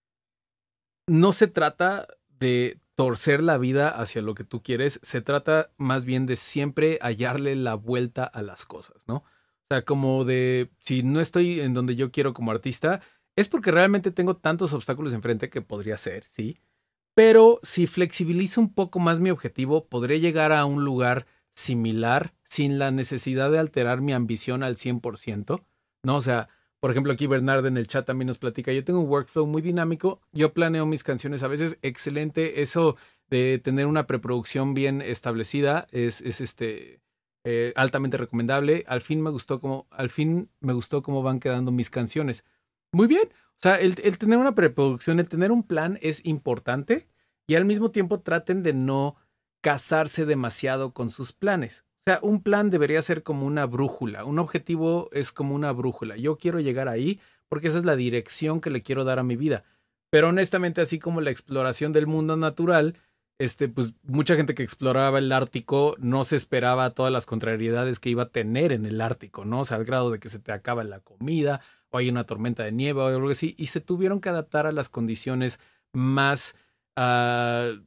no se trata de torcer la vida hacia lo que tú quieres, se trata más bien de siempre hallarle la vuelta a las cosas, ¿no? O sea, como de, si no estoy en donde yo quiero como artista, es porque realmente tengo tantos obstáculos enfrente que podría ser, sí. Pero si flexibilizo un poco más mi objetivo, podré llegar a un lugar similar sin la necesidad de alterar mi ambición al cien por ciento, ¿no? O sea, por ejemplo, aquí Bernardo en el chat también nos platica, yo tengo un workflow muy dinámico, yo planeo mis canciones a veces excelente, eso de tener una preproducción bien establecida es, es este, eh, altamente recomendable. Al fin me gustó cómo, al fin me gustó cómo van quedando mis canciones. Muy bien, o sea, el, el tener una preproducción, el tener un plan es importante y al mismo tiempo traten de no casarse demasiado con sus planes. O sea, un plan debería ser como una brújula. Un objetivo es como una brújula. Yo quiero llegar ahí porque esa es la dirección que le quiero dar a mi vida. Pero honestamente, así como la exploración del mundo natural, este, pues mucha gente que exploraba el Ártico no se esperaba todas las contrariedades que iba a tener en el Ártico, ¿no? O sea, al grado de que se te acaba la comida, o hay una tormenta de nieve o algo así, y se tuvieron que adaptar a las condiciones más, uh,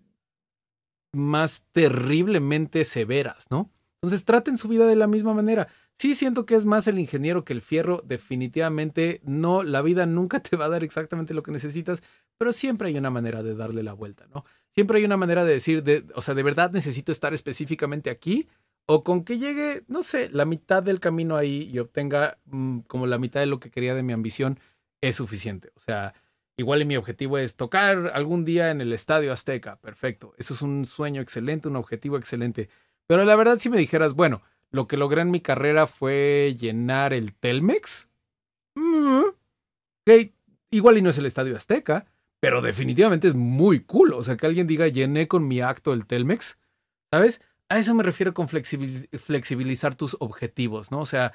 más terriblemente severas, ¿no? Entonces traten su vida de la misma manera. Sí siento que es más el ingeniero que el fierro, definitivamente no, la vida nunca te va a dar exactamente lo que necesitas, pero siempre hay una manera de darle la vuelta, ¿no? Siempre hay una manera de decir, de, o sea, de verdad necesito estar específicamente aquí, o con que llegue, no sé, la mitad del camino ahí y obtenga mmm, como la mitad de lo que quería de mi ambición, es suficiente. O sea, igual mi objetivo es tocar algún día en el Estadio Azteca, perfecto. Eso es un sueño excelente, un objetivo excelente. Pero la verdad, si me dijeras, bueno, lo que logré en mi carrera fue llenar el Telmex. Mm, ok, igual y no es el Estadio Azteca, pero definitivamente es muy cool. O sea, que alguien diga, llené con mi acto el Telmex, ¿sabes? A eso me refiero con flexibil- flexibilizar tus objetivos, ¿no? O sea,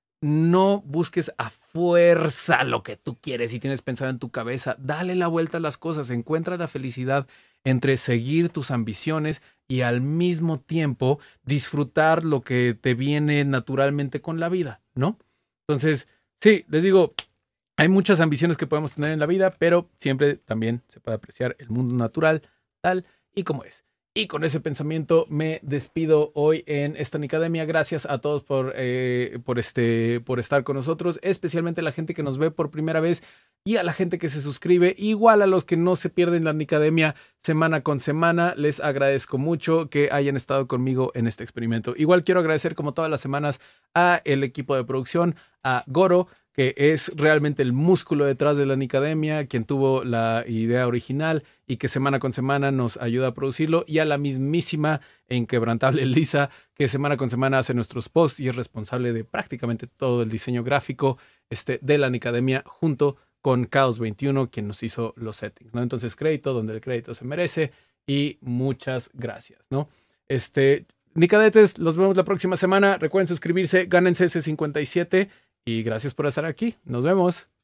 no busques a fuerza lo que tú quieres y tienes pensado en tu cabeza. Dale la vuelta a las cosas. Encuentra la felicidad entre seguir tus ambiciones y al mismo tiempo disfrutar lo que te viene naturalmente con la vida, ¿no? Entonces, sí, les digo, hay muchas ambiciones que podemos tener en la vida, pero siempre también se puede apreciar el mundo natural tal y como es. Y con ese pensamiento me despido hoy en esta Nicademia. Gracias a todos por, eh, por, este, por estar con nosotros, especialmente a la gente que nos ve por primera vez y a la gente que se suscribe, igual a los que no se pierden la Nicademia semana con semana. Les agradezco mucho que hayan estado conmigo en este experimento. Igual quiero agradecer como todas las semanas a el equipo de producción, a Goro, que es realmente el músculo detrás de la Nicademia, quien tuvo la idea original y que semana con semana nos ayuda a producirlo, y a la mismísima e inquebrantable Lisa, que semana con semana hace nuestros posts y es responsable de prácticamente todo el diseño gráfico este, de la Nicademia, junto con Chaos veintiuno, quien nos hizo los settings, ¿no? Entonces, crédito donde el crédito se merece y muchas gracias, ¿no? Este, Nicadetes, los vemos la próxima semana. Recuerden suscribirse, gánense ese cincuenta y siete y gracias por estar aquí. Nos vemos.